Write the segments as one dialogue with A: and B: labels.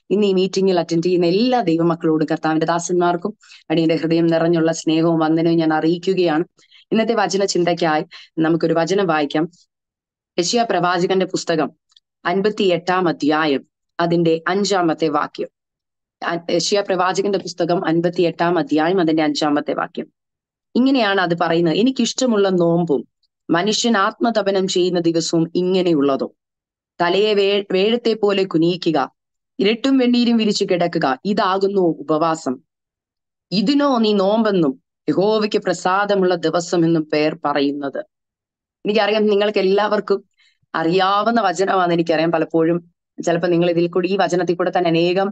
A: ഇന്ന് ഈ മീറ്റിംഗിൽ അറ്റൻഡ് ചെയ്യുന്ന എല്ലാ ദൈവമക്കളോടും കർത്താവിന്റെ ദാസന്മാർക്കും അടിയന്റെ ഹൃദയം നിറഞ്ഞുള്ള സ്നേഹവും വന്ദനവും ഞാൻ അറിയിക്കുകയാണ്. ഇന്നത്തെ വചന ചിന്തയ്ക്കായി നമുക്കൊരു വചനം വായിക്കാം. യെശയ്യാ പ്രവാചകന്റെ പുസ്തകം 58 അധ്യായം അതിന്റെ 5 വാക്യം. യെശയ്യാ പ്രവാചകന്റെ പുസ്തകം 58 അധ്യായം അതിന്റെ 5 വാക്യം. ഇങ്ങനെയാണ് അത് പറയുന്നത്: എനിക്കിഷ്ടമുള്ള നോമ്പും മനുഷ്യൻ ആത്മതപനം ചെയ്യുന്ന ദിവസവും ഇങ്ങനെയുള്ളതോ, തലയെ വേഴത്തെ പോലെ കുനിയിക്കുക, ഇരട്ടും വെണ്ണീരും വിരിച്ചു കിടക്കുക, ഇതാകുന്നു ഉപവാസം. ഇതിനോ നീ നോമ്പെന്നും യഹോവയ്ക്ക് പ്രസാദമുള്ള ദിവസം എന്നും പേർ പറയുന്നത്. എനിക്കറിയാം നിങ്ങൾക്ക് എല്ലാവർക്കും അറിയാവുന്ന വചനമാണെന്ന് എനിക്കറിയാം. പലപ്പോഴും ചിലപ്പോൾ നിങ്ങൾ ഇതിൽ കൂടി ഈ വചനത്തിൽ കൂടെ തന്നെ അനേകം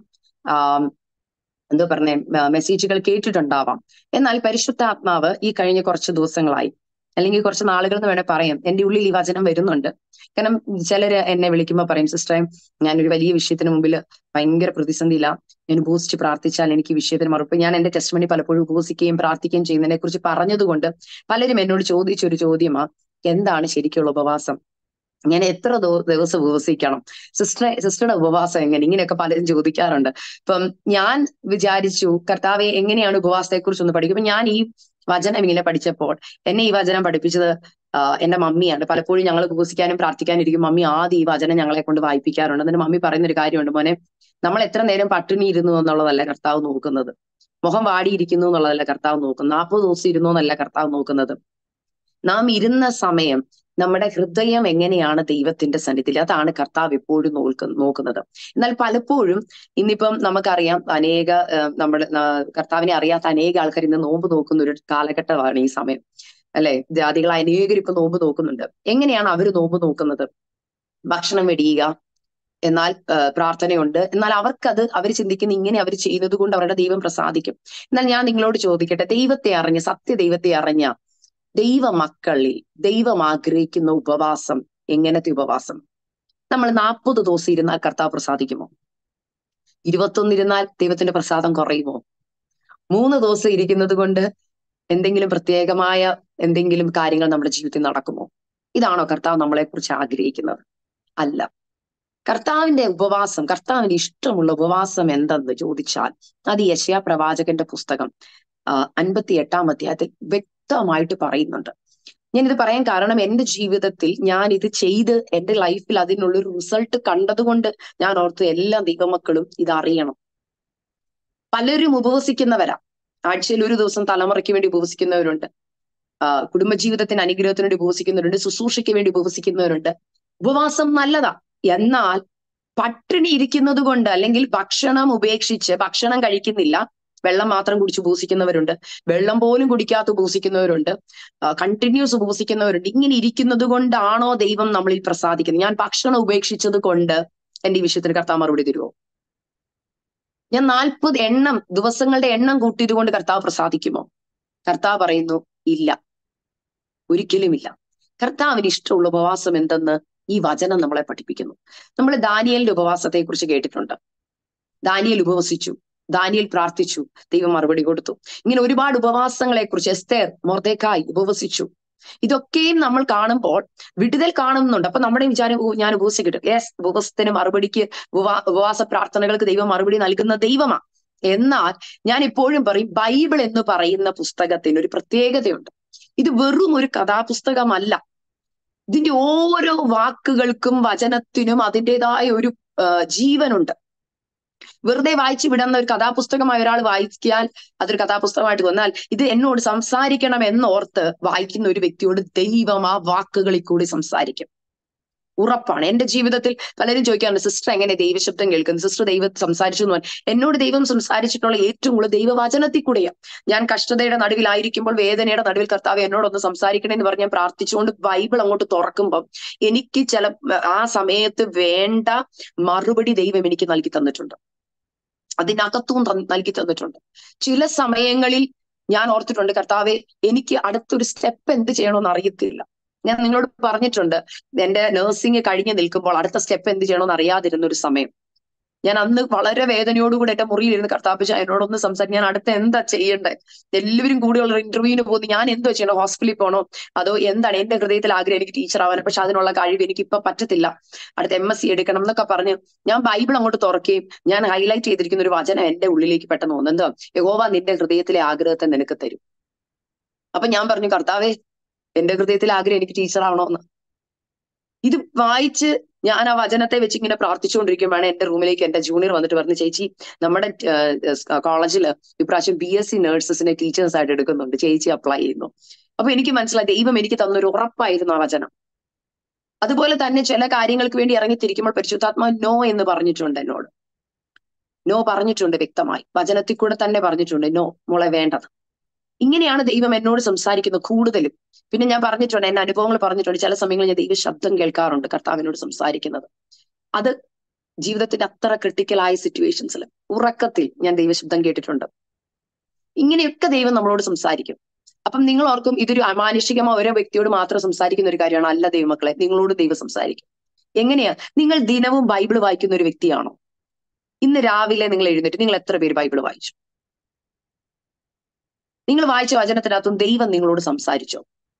A: എന്തോ പറഞ്ഞ മെസ്സേജുകൾ കേട്ടിട്ടുണ്ടാവാം. എന്നാൽ പരിശുദ്ധാത്മാവ് ഈ കഴിഞ്ഞ കുറച്ച് ദിവസങ്ങളായി, അല്ലെങ്കിൽ കുറച്ച് നാളുകൾ എന്ന് വേണേൽ പറയാം, എന്റെ ഉള്ളിൽ ഈ വചനം വരുന്നുണ്ട്. കാരണം ചിലര് എന്നെ വിളിക്കുമ്പോൾ പറയും, സിസ്റ്ററെ ഞാനൊരു വലിയ വിഷയത്തിന് മുമ്പിൽ ഭയങ്കര പ്രതിസന്ധിയില്ല, ഞാൻ ഉപവസിച്ച് പ്രാർത്ഥിച്ചാൽ എനിക്ക് വിഷയത്തിന് മറുപടി. ഞാൻ എന്റെ ടെസ്റ്റിമണി പലപ്പോഴും ഉപവസിക്കുകയും പ്രാർത്ഥിക്കുകയും ചെയ്യുന്നതിനെ കുറിച്ച് പറഞ്ഞതുകൊണ്ട് പലരും എന്നോട് ചോദിച്ചൊരു ചോദ്യമാ, എന്താണ് ശരിക്കുള്ള ഉപവാസം, ഞാൻ എത്ര ദിവസം ഉപവസിക്കണം, സിസ്റ്ററുടെ ഉപവാസം എങ്ങനെ, ഇങ്ങനെയൊക്കെ പലരും ചോദിക്കാറുണ്ട്. ഇപ്പം ഞാൻ വിചാരിച്ചു കർത്താവെ എങ്ങനെയാണ് ഉപവാസത്തെ കുറിച്ച് ഒന്ന് പഠിക്കും. അപ്പൊ ഞാൻ ഈ വചനം ഇങ്ങനെ പഠിച്ചപ്പോൾ എന്നെ ഈ വചനം പഠിപ്പിച്ചത് എന്റെ മമ്മിയാണ്. പലപ്പോഴും ഞങ്ങൾ ഉപവസിക്കാനും പ്രാർത്ഥിക്കാനും ഇരിക്കും, മമ്മി ആദ്യം ഈ വചനം ഞങ്ങളെ കൊണ്ട് വായിപ്പിക്കാറുണ്ട്. എന്നിട്ട് മമ്മി പറയുന്നൊരു കാര്യമുണ്ട്, മോനെ നമ്മൾ എത്ര നേരം പട്ടിണി ഇരുന്നു എന്നുള്ളതല്ല കർത്താവ് നോക്കുന്നത്, മുഖം വാടിയിരിക്കുന്നു എന്നുള്ളതല്ല കർത്താവ് നോക്കുന്നത്, 40 ദിവസം ഇരുന്നു എന്നല്ല കർത്താവ് നോക്കുന്നത്, നാം ഇരുന്ന സമയം നമ്മുടെ ഹൃദയം എങ്ങനെയാണ് ദൈവത്തിന്റെ സന്നിധിയിൽ, അതാണ് കർത്താവ് എപ്പോഴും നോക്കുന്നത്. എന്നാൽ പലപ്പോഴും ഇന്നിപ്പം നമുക്കറിയാം, നമ്മുടെ കർത്താവിനെ അറിയാത്ത അനേക ആൾക്കാർ ഇന്ന് നോമ്പ് നോക്കുന്ന ഒരു കാലഘട്ടമാണ് ഈ സമയം, അല്ലെ? ജാതികളായ അനേകർ ഇപ്പൊ നോമ്പ് നോക്കുന്നുണ്ട്. എങ്ങനെയാണ് അവർ നോമ്പ് നോക്കുന്നത്? ഭക്ഷണം വെടിയുക, എന്നാൽ പ്രാർത്ഥനയുണ്ട്, എന്നാൽ അവർ ചിന്തിക്കുന്ന ഇങ്ങനെ അവർ ചെയ്യുന്നത് കൊണ്ട് അവരുടെ ദൈവം പ്രസാദിക്കും. എന്നാൽ ഞാൻ നിങ്ങളോട് ചോദിക്കട്ടെ, ദൈവത്തെ അറിഞ്ഞ, സത്യദൈവത്തെ അറിഞ്ഞ ദൈവ മക്കളിൽ ദൈവം ആഗ്രഹിക്കുന്ന ഉപവാസം എങ്ങനത്തെ ഉപവാസം? നമ്മൾ 40 ദിവസം ഇരുന്നാൽ കർത്താവ് പ്രസാദിക്കുമോ? 21 ഇരുന്നാൽ ദൈവത്തിന്റെ പ്രസാദം കുറയുമോ? 3 ദിവസം ഇരിക്കുന്നത് കൊണ്ട് എന്തെങ്കിലും പ്രത്യേകമായ എന്തെങ്കിലും കാര്യങ്ങൾ നമ്മുടെ ജീവിതത്തിൽ നടക്കുമോ? ഇതാണോ കർത്താവ് നമ്മളെ കുറിച്ച് ആഗ്രഹിക്കുന്നത്? അല്ല. കർത്താവിന്റെ ഉപവാസം, കർത്താവിന് ഇഷ്ടമുള്ള ഉപവാസം എന്തെന്ന് ചോദിച്ചാൽ അത് യെശയ്യാ പ്രവാചകന്റെ പുസ്തകം 58 അധ്യായത്തിൽ വ്യക്തമായിട്ട് പറയുന്നുണ്ട്. ഞാനിത് പറയാൻ കാരണം, എന്റെ ജീവിതത്തിൽ ഞാൻ ഇത് ചെയ്ത് എന്റെ ലൈഫിൽ അതിനുള്ളൊരു റിസൾട്ട് കണ്ടതുകൊണ്ട് ഞാൻ ഓർത്തു എല്ലാ ദൈവമക്കളും ഇത് അറിയണം. പലരും ഉപവസിക്കുന്നവരാ, ആഴ്ചയിൽ ഒരു ദിവസം തലമുറയ്ക്ക് വേണ്ടി ഉപവസിക്കുന്നവരുണ്ട്, കുടുംബജീവിതത്തിന് അനുഗ്രഹത്തിന് വേണ്ടി ഉപവസിക്കുന്നവരുണ്ട്, ശുശ്രൂഷയ്ക്ക് വേണ്ടി ഉപവസിക്കുന്നവരുണ്ട്. ഉപവാസം നല്ലതാ. എന്നാൽ പട്ടിണി ഇരിക്കുന്നത് കൊണ്ട്, അല്ലെങ്കിൽ ഭക്ഷണം ഉപേക്ഷിച്ച്, ഭക്ഷണം കഴിക്കുന്നില്ല, വെള്ളം മാത്രം കുടിച്ച് ഉപവസിക്കുന്നവരുണ്ട്, വെള്ളം പോലും കുടിക്കാത്ത ഉപവസിക്കുന്നവരുണ്ട്, കണ്ടിന്യൂസ് ഉപവസിക്കുന്നവരുണ്ട്. ഇങ്ങനെ ഇരിക്കുന്നത് കൊണ്ടാണോ ദൈവം നമ്മളിൽ പ്രസാദിക്കുന്നത്? ഞാൻ ഭക്ഷണം ഉപേക്ഷിച്ചത് കൊണ്ട് എന്റെ ഈ വിഷയത്തിന് കർത്താവ് മറുപടി തരുമോ? ഞാൻ 40 ദിവസങ്ങളുടെ എണ്ണം കൂട്ടിയത് കൊണ്ട് കർത്താവ് പ്രസാദിക്കുമോ? കർത്താവ് പറയുന്നു, ഇല്ല, ഒരിക്കലുമില്ല. കർത്താവിന് ഇഷ്ടമുള്ള ഉപവാസം എന്തെന്ന് ഈ വചനം നമ്മളെ പഠിപ്പിക്കുന്നു. നമ്മൾ ദാനിയേലിന്റെ ഉപവാസത്തെ കുറിച്ച് കേട്ടിട്ടുണ്ട്. ദാനിയേൽ ഉപവസിച്ചു, ദാനിയേൽ പ്രാർത്ഥിച്ചു, ദൈവം മറുപടി കൊടുത്തു. ഇങ്ങനെ ഒരുപാട് ഉപവാസങ്ങളെ കുറിച്ച്, എസ്തേർ, മൊർദെഖായി ഉപവസിച്ചു. ഇതൊക്കെയും നമ്മൾ കാണുമ്പോൾ വിടുതൽ കാണുന്നുണ്ട്. അപ്പൊ നമ്മുടെ വിചാരം, ഞാൻ ഉപവസിക്കട്ടെ. യെസ്, ഉപവാസത്തിന് മറുപടിക്ക്, ഉപവാസ പ്രാർത്ഥനകൾക്ക് ദൈവം മറുപടി നൽകുന്ന ദൈവമാ. എന്നാൽ ഞാൻ എപ്പോഴും പറയും, ബൈബിൾ എന്ന് പറയുന്ന പുസ്തകത്തിന് ഒരു പ്രത്യേകതയുണ്ട്. ഇത് വെറും ഒരു കഥാപുസ്തകമല്ല. ഇതിന്റെ ഓരോ വാക്കുകൾക്കും വചനത്തിനും അതിൻ്റെതായ ഒരു ജീവനുണ്ട്. വെറുതെ വായിച്ചു വിടുന്ന ഒരു കഥാപുസ്തകമായി ഒരാൾ വായിക്കാൻ അതൊരു കഥാപുസ്തകമായിട്ട് വന്നാൽ, ഇത് എന്നോട് സംസാരിക്കണം എന്നോർത്ത് വായിക്കുന്ന ഒരു വ്യക്തിയോട് ദൈവം ആ വാക്കുകളിൽ കൂടി സംസാരിക്കും. ഉറപ്പാണ്. എന്റെ ജീവിതത്തിൽ പലരും ചോദിക്കാറുണ്ട്, സിസ്റ്റർ എങ്ങനെ ദൈവശബ്ദം കേൾക്കുന്നത്, സിസ്റ്റർ ദൈവം സംസാരിച്ചു എന്ന് പറഞ്ഞു. എന്നോട് ദൈവം സംസാരിച്ചിട്ടുള്ള ഏറ്റവും കൂടുതൽ ദൈവവചനത്തിൽ കൂടെയാണ്. ഞാൻ കഷ്ടതയുടെ നടുവിലായിരിക്കുമ്പോൾ, വേദനയുടെ നടുവിൽ കർത്താവ് എന്നോടൊന്ന് സംസാരിക്കണേ എന്ന് പറഞ്ഞ് ഞാൻ പ്രാർത്ഥിച്ചുകൊണ്ട് ബൈബിൾ അങ്ങോട്ട് തുറക്കുമ്പോൾ എനിക്ക് ആ സമയത്ത് വേണ്ട മറുപടി ദൈവം എനിക്ക് നൽകി തന്നിട്ടുണ്ട്. അതിനകത്തും നൽകി തന്നിട്ടുണ്ട്. ചില സമയങ്ങളിൽ ഞാൻ ഓർത്തിട്ടുണ്ട്, കർത്താവെ എനിക്ക് അടുത്തൊരു സ്റ്റെപ്പ് എന്ത് ചെയ്യണമെന്ന് അറിയത്തില്ല. ഞാൻ നിങ്ങളോട് പറഞ്ഞിട്ടുണ്ട്, എന്റെ നഴ്സിംഗ് കഴിഞ്ഞ് നിൽക്കുമ്പോൾ അടുത്ത സ്റ്റെപ്പ് എന്ത് ചെയ്യണമെന്ന് അറിയാതിരുന്ന ഒരു സമയം. ഞാൻ അന്ന് വളരെ വേദനയോടുകൂടി എന്റെ മുറിയിലിരുന്ന് കർത്താവ് എന്നോടൊന്ന് സംസാരിക്കും, ഞാൻ അടുത്ത എന്താ ചെയ്യണ്ടേ, എല്ലാവരും കൂടെയുള്ള ഇന്റർവ്യൂവിന് പോകുന്നു, ഞാൻ എന്തോ ചെയ്യണം, ഹോസ്പിറ്റലിൽ പോകണോ അതോ എന്താണ്, എന്റെ ഹൃദയത്തിൽ ആഗ്രഹം എനിക്ക് ടീച്ചർ ആവാൻ, പക്ഷെ അതിനുള്ള കഴിവ് എനിക്ക് ഇപ്പൊ പറ്റത്തില്ല, അടുത്ത MSc എടുക്കണം എന്നൊക്കെ പറഞ്ഞ് ഞാൻ ബൈബിൾ അങ്ങോട്ട് തുറക്കുകയും ഞാൻ ഹൈലൈറ്റ് ചെയ്തിരിക്കുന്ന ഒരു വചനം എന്റെ ഉള്ളിലേക്ക് പെട്ടെന്ന് തോന്നുന്നു, എന്താ, യഹോവ നിന്റെ ഹൃദയത്തിലെ ആഗ്രഹത്തെ നിനക്ക് തരും. അപ്പൊ ഞാൻ പറഞ്ഞു, കർത്താവേ എന്റെ ഹൃദയത്തിലെ ആഗ്രഹം എനിക്ക് ടീച്ചർ ആവണോന്ന്. ഇത് വായിച്ച് ഞാൻ ആ വചനത്തെ വെച്ച് ഇങ്ങനെ പ്രാർത്ഥിച്ചുകൊണ്ടിരിക്കുമ്പോഴാണ് എന്റെ റൂമിലേക്ക് എന്റെ ജൂനിയർ വന്നിട്ട് പറഞ്ഞു, ചേച്ചി നമ്മുടെ കോളേജിൽ ഇപ്രാവശ്യം BSc നഴ്സസിനെ ടീച്ചേഴ്സ് ആയിട്ട് എടുക്കുന്നുണ്ട്, ചേച്ചി അപ്ലൈ ചെയ്യുന്നു. അപ്പൊ എനിക്ക് മനസ്സിലായി ദൈവം എനിക്ക് തന്നൊരു ഉറപ്പായിരുന്നു ആ വചനം. അതുപോലെ തന്നെ ചില കാര്യങ്ങൾക്ക് വേണ്ടി ഇറങ്ങിത്തിരിക്കുമ്പോൾ പരിശുദ്ധാത്മാവ് നോ എന്ന് പറഞ്ഞിട്ടുണ്ട്, എന്നോട് നോ പറഞ്ഞിട്ടുണ്ട്, വ്യക്തമായി വചനത്തിൽ കൂടെ തന്നെ പറഞ്ഞിട്ടുണ്ട്, നോ മോളെ വേണ്ടത്. ഇങ്ങനെയാണ് ദൈവം എന്നോട് സംസാരിക്കുന്നത് കൂടുതലും. പിന്നെ ഞാൻ പറഞ്ഞിട്ടുണ്ട്, എന്റെ അനുഭവങ്ങൾ പറഞ്ഞിട്ടുണ്ട്, ചില സമയങ്ങളിൽ ഞാൻ ദൈവ ശബ്ദം കേൾക്കാറുണ്ട് കർത്താവിനോട് സംസാരിക്കുന്നത്. അത് ജീവിതത്തിന്റെ അത്ര ക്രിട്ടിക്കലായ സിറ്റുവേഷൻസിൽ ഉറക്കത്തിൽ ഞാൻ ദൈവശബ്ദം കേട്ടിട്ടുണ്ട്. ഇങ്ങനെയൊക്കെ ദൈവം നമ്മളോട് സംസാരിക്കും. അപ്പം നിങ്ങൾ ഓർക്കും ഇതൊരു അമാനുഷികമായ ഓരോ വ്യക്തിയോട് മാത്രം സംസാരിക്കുന്ന ഒരു കാര്യമാണ്. അല്ല ദൈവമക്കളെ, നിങ്ങളോട് ദൈവം സംസാരിക്കും. എങ്ങനെയാ? നിങ്ങൾ ദിനവും ബൈബിൾ വായിക്കുന്ന ഒരു വ്യക്തിയാണോ? ഇന്ന് രാവിലെ നിങ്ങൾ എഴുന്നേറ്റ് നിങ്ങൾ എത്ര പേര് ബൈബിൾ വായിച്ചു? നിങ്ങൾ വായിച്ച വചനത്തിനകത്തും ദൈവം നിങ്ങളോട് സംസാരിച്ചോ?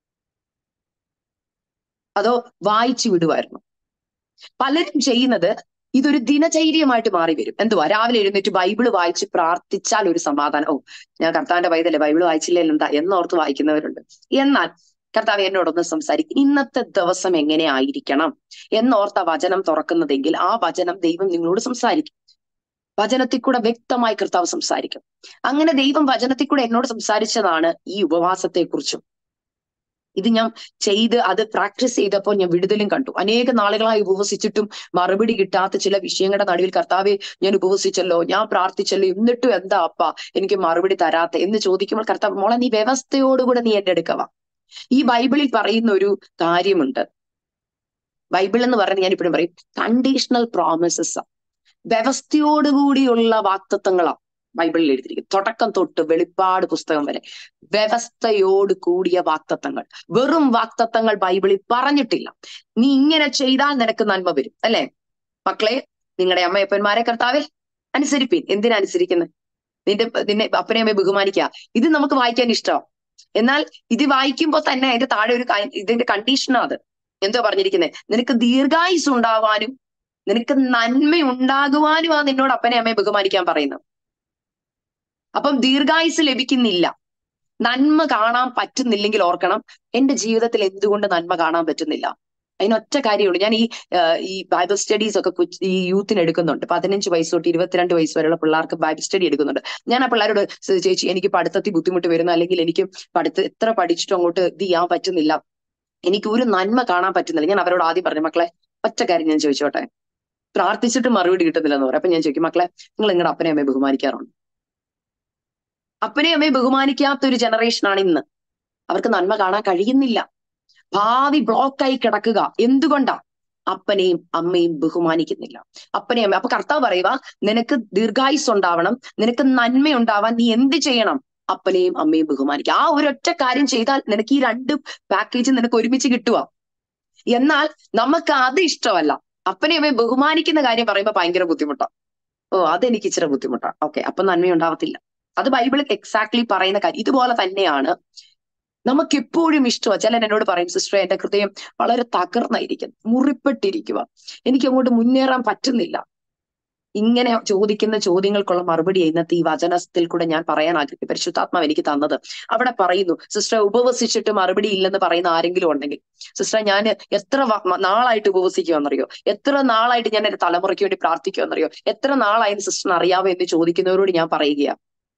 A: അതോ വായിച്ചു വിടുമായിരുന്നു? പലരും ചെയ്യുന്നത് ഇതൊരു ദിനചര്യമായിട്ട് മാറി വരും. എന്തുവാ, രാവിലെ എഴുന്നേറ്റ് ബൈബിള് വായിച്ച് പ്രാർത്ഥിച്ചാൽ ഒരു സമാധാനം, ഓ ഞാൻ കർത്താവിന്റെ പൈതല്ലേ, ബൈബിള് വായിച്ചില്ലെങ്കിൽ എന്താ എന്നോർത്ത് വായിക്കുന്നവരുണ്ട്. എന്നാൽ കർത്താവ് എന്നോടൊന്ന് സംസാരിക്കും, ഇന്നത്തെ ദിവസം എങ്ങനെ ആയിരിക്കണം എന്നോർത്ത വചനം തുറക്കുന്നതെങ്കിൽ ആ വചനം ദൈവം നിങ്ങളോട് സംസാരിക്കും. വചനത്തിൽ കൂടെ വ്യക്തമായി കർത്താവ് സംസാരിക്കും. അങ്ങനെ ദൈവം വചനത്തിൽ കൂടെ എന്നോട് സംസാരിച്ചതാണ് ഈ ഉപവാസത്തെക്കുറിച്ചും. ഇത് ഞാൻ ചെയ്ത് അത് പ്രാക്ടീസ് ചെയ്തപ്പോൾ ഞാൻ വിടുതലും കണ്ടു. അനേക നാളുകളായി ഉപവസിച്ചിട്ടും മറുപടി കിട്ടാത്ത ചില വിഷയങ്ങളുടെ നടുവിൽ കർത്താവെ ഞാൻ ഉപവസിച്ചല്ലോ, ഞാൻ പ്രാർത്ഥിച്ചല്ലോ, എന്നിട്ടും എന്താ അപ്പ എനിക്ക് മറുപടി തരാത്ത എന്ന് ചോദിക്കുമ്പോൾ കർത്താവ്, മോളെ നീ വ്യവസ്ഥയോടുകൂടെ നീ എന്റെ അടുക്കവാ. ഈ ബൈബിളിൽ പറയുന്ന ഒരു കാര്യമുണ്ട്. ബൈബിൾ എന്ന് പറയുന്നത് ഞാൻ ഇപ്പോഴും പറയും കണ്ടീഷണൽ പ്രോമിസസ്, വ്യവസ്ഥയോടുകൂടിയുള്ള വാക്തത്വങ്ങളാ ബൈബിളിൽ എഴുതിയിരിക്കും. തുടക്കം തൊട്ട് വെളിപ്പാട് പുസ്തകം വരെ വ്യവസ്ഥയോട് കൂടിയ വാക്തത്വങ്ങൾ. വെറും വാക്തത്വങ്ങൾ ബൈബിളിൽ പറഞ്ഞിട്ടില്ല. നീ ഇങ്ങനെ ചെയ്താൽ നിനക്ക് നന്മ വരും, അല്ലെ മക്കളെ? നിങ്ങളുടെ അമ്മയപ്പന്മാരെ കർത്താവെ അനുസരിപ്പീൻ. എന്തിനനുസരിക്കുന്നത്? നിന്നെ അപ്പനെ അമ്മയെ ബഹുമാനിക്കുക. ഇത് നമുക്ക് വായിക്കാൻ ഇഷ്ടമാണ്. എന്നാൽ ഇത് വായിക്കുമ്പോൾ തന്നെ അതിന്റെ താഴെ ഒരു ഇതിന്റെ കണ്ടീഷനാ. അത് എന്തോ പറഞ്ഞിരിക്കുന്നത്, നിനക്ക് ദീർഘായുസ് ഉണ്ടാവാനും നിനക്ക് നന്മ ഉണ്ടാകുവാനുമാ നിന്നോട് അപ്പനെ അമ്മയെ ബഹുമാനിക്കാൻ പറയുന്നത്. അപ്പം ദീർഘായുസ് ലഭിക്കുന്നില്ല, നന്മ കാണാൻ പറ്റുന്നില്ലെങ്കിൽ ഓർക്കണം, എന്റെ ജീവിതത്തിൽ എന്തുകൊണ്ട് നന്മ കാണാൻ പറ്റുന്നില്ല? അതിനൊറ്റ കാര്യമുള്ളൂ. ഞാൻ ഈ ബൈബിൾ സ്റ്റഡീസ് ഒക്കെ ഈ യൂത്തിന് എടുക്കുന്നുണ്ട്. 15 വയസ്സ് തൊട്ട് 22 വയസ്സ് വരെയുള്ള പിള്ളേർക്ക് ബൈബിൾ സ്റ്റഡി എടുക്കുന്നുണ്ട്. ഞാൻ ആ പിള്ളേരോട്, ചേച്ചി എനിക്ക് പഠിത്തത്തിൽ ബുദ്ധിമുട്ട് വരുന്നു, അല്ലെങ്കിൽ എനിക്ക് എത്ര പഠിച്ചിട്ടും അങ്ങോട്ട് ഇത് ചെയ്യാൻ പറ്റുന്നില്ല, എനിക്ക് ഒരു നന്മ കാണാൻ പറ്റുന്നില്ല. ഞാൻ അവരോട് ആദ്യം പറഞ്ഞു, മക്കളെ ഒറ്റ കാര്യം ഞാൻ ചോദിച്ചോട്ടെ, പ്രാർത്ഥിച്ചിട്ട് മറുപടി കിട്ടുന്നില്ല എന്ന് പറയും. അപ്പൊ ഞാൻ ചോദിക്കും, മക്കളെ നിങ്ങൾ നിങ്ങളുടെ അപ്പനെ അമ്മയെ ബഹുമാനിക്കാറുണ്ട്? അപ്പനെ അമ്മയെ ബഹുമാനിക്കാത്ത ഒരു ജനറേഷനാണ് ഇന്ന്. അവർക്ക് നന്മ കാണാൻ കഴിയുന്നില്ല. ഭാവി ബ്ലോക്കായി കിടക്കുക. എന്തുകൊണ്ടാ? അപ്പനെയും അമ്മയും ബഹുമാനിക്കുന്നില്ല. അപ്പനെയും അമ്മ. അപ്പൊ കർത്താവ് പറയുക, നിനക്ക് ദീർഘായുസ് ഉണ്ടാവണം, നിനക്ക് നന്മ ഉണ്ടാവാൻ നീ എന്ത് ചെയ്യണം? അപ്പനെയും അമ്മയും ബഹുമാനിക്കുക. ആ ഒരൊറ്റ കാര്യം ചെയ്താൽ നിനക്ക് ഈ രണ്ട് പാക്കേജ് നിനക്ക് ഒരുമിച്ച് കിട്ടുക. എന്നാൽ നമുക്ക് അത് ഇഷ്ടമല്ല. അപ്പനെ അമ്മയെ ബഹുമാനിക്കുന്ന കാര്യം പറയുമ്പോൾ ഭയങ്കര ബുദ്ധിമുട്ടാണ്. ഓ അതെനിക്ക് ഇച്ചിരി ബുദ്ധിമുട്ടാണ്, ഓക്കെ, അപ്പൊ നന്മയുണ്ടാവത്തില്ല. അത് ബൈബിളിൽ എക്സാക്ട്ലി പറയുന്ന കാര്യം. ഇതുപോലെ തന്നെയാണ് നമുക്ക് എപ്പോഴും ഇഷ്ടമാണ്. ചിലൻ എന്നോട് പറയും, സിസ്റ്റർ എന്റെ ഹൃദയം വളരെ തകർന്നായിരിക്കും, മുറിപ്പെട്ടിരിക്കുക, എനിക്ക് അങ്ങോട്ട് മുന്നേറാൻ പറ്റുന്നില്ല. ഇങ്ങനെ ചോദിക്കുന്ന ചോദ്യങ്ങൾക്കുള്ള മറുപടി ഇന്നത്തെ ഈ വചനത്തിൽ കൂടെ ഞാൻ പറയാൻ ആഗ്രഹിക്കും. പരിശുദ്ധാത്മാവ് എനിക്ക് തന്നത് അവിടെ പറയുന്നു, സിസ്റ്റർ ഉപവസിച്ചിട്ട് മറുപടി ഇല്ലെന്ന് പറയുന്ന ആരെങ്കിലും ഉണ്ടെങ്കിൽ, സിസ്റ്റർ ഞാൻ എത്ര നാളായിട്ട് ഉപവസിക്കുമെന്നറിയോ, എത്ര നാളായിട്ട് ഞാൻ എന്റെ തലമുറയ്ക്ക് വേണ്ടി പ്രാർത്ഥിക്കുമെന്നറിയോ, എത്ര നാളായി സിസ്റ്ററിന് അറിയാവോ എന്ന് ചോദിക്കുന്നവരോട് ഞാൻ പറയുകയാണ്,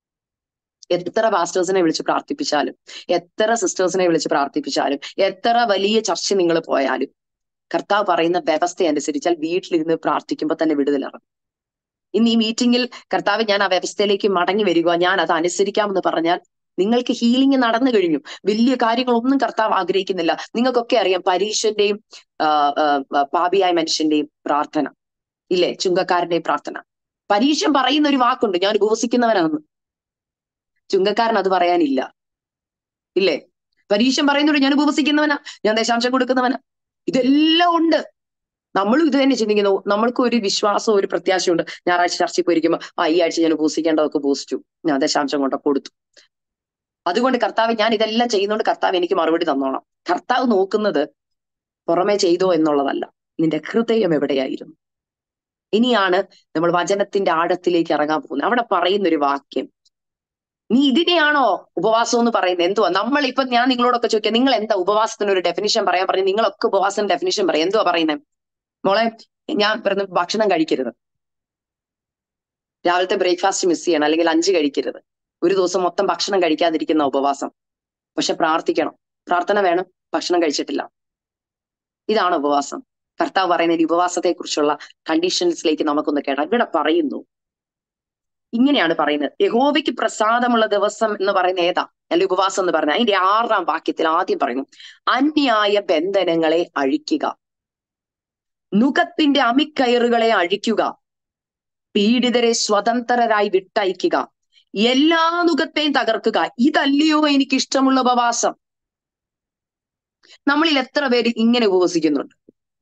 A: എത്ര പാസ്റ്റേഴ്സിനെ വിളിച്ച് പ്രാർത്ഥിപ്പിച്ചാലും, എത്ര സിസ്റ്റേഴ്സിനെ വിളിച്ച് പ്രാർത്ഥിപ്പിച്ചാലും, എത്ര വലിയ ചർച്ച നിങ്ങൾ പോയാലും, കർത്താവ് പറയുന്ന വ്യവസ്ഥ അനുസരിച്ചാൽ വീട്ടിലിരുന്ന് പ്രാർത്ഥിക്കുമ്പോൾ തന്നെ വിടുതലിറങ്ങും. ഇന്ന് ഈ മീറ്റിംഗിൽ കർത്താവ് ഞാൻ ആ വ്യവസ്ഥയിലേക്ക് മടങ്ങി വരിക, ഞാൻ അത് അനുസരിക്കാമെന്ന് പറഞ്ഞാൽ നിങ്ങൾക്ക് ഹീലിംഗ് നടന്നു കഴിഞ്ഞു. വലിയ കാര്യങ്ങളൊന്നും കർത്താവ് ആഗ്രഹിക്കുന്നില്ല. നിങ്ങൾക്കൊക്കെ അറിയാം പരീശന്റെയും പാപിയായ മനുഷ്യന്റെയും പ്രാർത്ഥന ഇല്ലേ, ചുങ്കക്കാരന്റെയും പ്രാർത്ഥന. പരീശൻ പറയുന്ന ഒരു വാക്കുണ്ട്, ഞാൻ ഉപവസിക്കുന്നവനാണെന്ന്. ചുങ്കക്കാരൻ അത് പറയാനില്ല, ഇല്ലേ? പരീശൻ പറയുന്നുണ്ട്, ഞാൻ ഉപവസിക്കുന്നവനാ, ഞാൻ ദശാംശം കൊടുക്കുന്നവനാ, ഇതെല്ലാം ഉണ്ട്. നമ്മളും ഇത് തന്നെ ചിന്തിക്കുന്നു. നമ്മൾക്ക് ഒരു വിശ്വാസവും ഒരു പ്രത്യാശയുണ്ട്. ഞായറാഴ്ച ചർച്ചയിൽ പോയിരിക്കുമ്പോൾ ഈ ആഴ്ച ഞാൻ ഉപസിക്കേണ്ടതൊക്കെ ഉപസിച്ചു, ഞാൻ ദശാംശം കൊണ്ട് കൊടുത്തു. അതുകൊണ്ട് കർത്താവ് ഞാൻ ഇതെല്ലാം ചെയ്യുന്നതുകൊണ്ട് കർത്താവ് എനിക്ക് മറുപടി തന്നോണം. കർത്താവ് നോക്കുന്നത് പുറമെ ചെയ്തോ എന്നുള്ളതല്ല, നിന്റെ ഹൃദയം എവിടെയായിരുന്നു. ഇനിയാണ് നമ്മൾ വചനത്തിന്റെ ആഴത്തിലേക്ക് ഇറങ്ങാൻ പോകുന്നത്. അവിടെ പറയുന്നൊരു വാക്യം, നീ ഇതിനെയാണോ ഉപവാസം എന്ന് പറയുന്നത്? എന്തുവാ നമ്മളിപ്പൊ ഞാൻ നിങ്ങളോടൊക്കെ ചോദിക്കാം, നിങ്ങൾ എന്താ ഉപവാസത്തിന് ഒരു ഡെഫിനിഷൻ പറയാൻ പറഞ്ഞു? നിങ്ങളൊക്കെ ഉപവാസം ഡെഫിനിഷൻ പറയാം. എന്തുവാ പറയുന്നത്? മോളെ, ഞാൻ പറയുന്നത് ഭക്ഷണം കഴിക്കരുത്, രാവിലത്തെ ബ്രേക്ക്ഫാസ്റ്റ് മിസ് ചെയ്യണം, അല്ലെങ്കിൽ ലഞ്ച് കഴിക്കരുത്, ഒരു ദിവസം മൊത്തം ഭക്ഷണം കഴിക്കാതിരിക്കുന്ന ഉപവാസം. പക്ഷെ പ്രാർത്ഥിക്കണം, പ്രാർത്ഥന വേണം, ഭക്ഷണം കഴിച്ചിട്ടില്ല. ഇതാണ് ഉപവാസം. കർത്താവ് പറയുന്ന ഈ ഉപവാസത്തെ കുറിച്ചുള്ള കണ്ടീഷൻസിലേക്ക് നമുക്കൊന്ന് കേട്ടാം. ഇവിടെ പറയുന്നു, ഇങ്ങനെയാണ് പറയുന്നത്, യഹോവയ്ക്ക് പ്രസാദമുള്ള ദിവസം എന്ന് പറയുന്ന ഏതാ? അല്ലെങ്കിൽ ഉപവാസം എന്ന് പറഞ്ഞ അതിന്റെ 6-ാം വാക്യത്തിൽ ആദ്യം പറയുന്നു, അന്യായ ബന്ധനങ്ങളെ അഴിക്കുക, നുകത്തിന്റെ അമിക്കയറുകളെ അഴിക്കുക, പീഡിതരെ സ്വതന്ത്രരായി വിട്ടയക്കുക, എല്ലാ നുകത്തെയും തകർക്കുക. ഇതല്ലയോ എനിക്ക് ഇഷ്ടമുള്ള ഉപവാസം? നമ്മളിൽ എത്ര പേര് ഇങ്ങനെ ഉപവസിക്കുന്നുണ്ട്?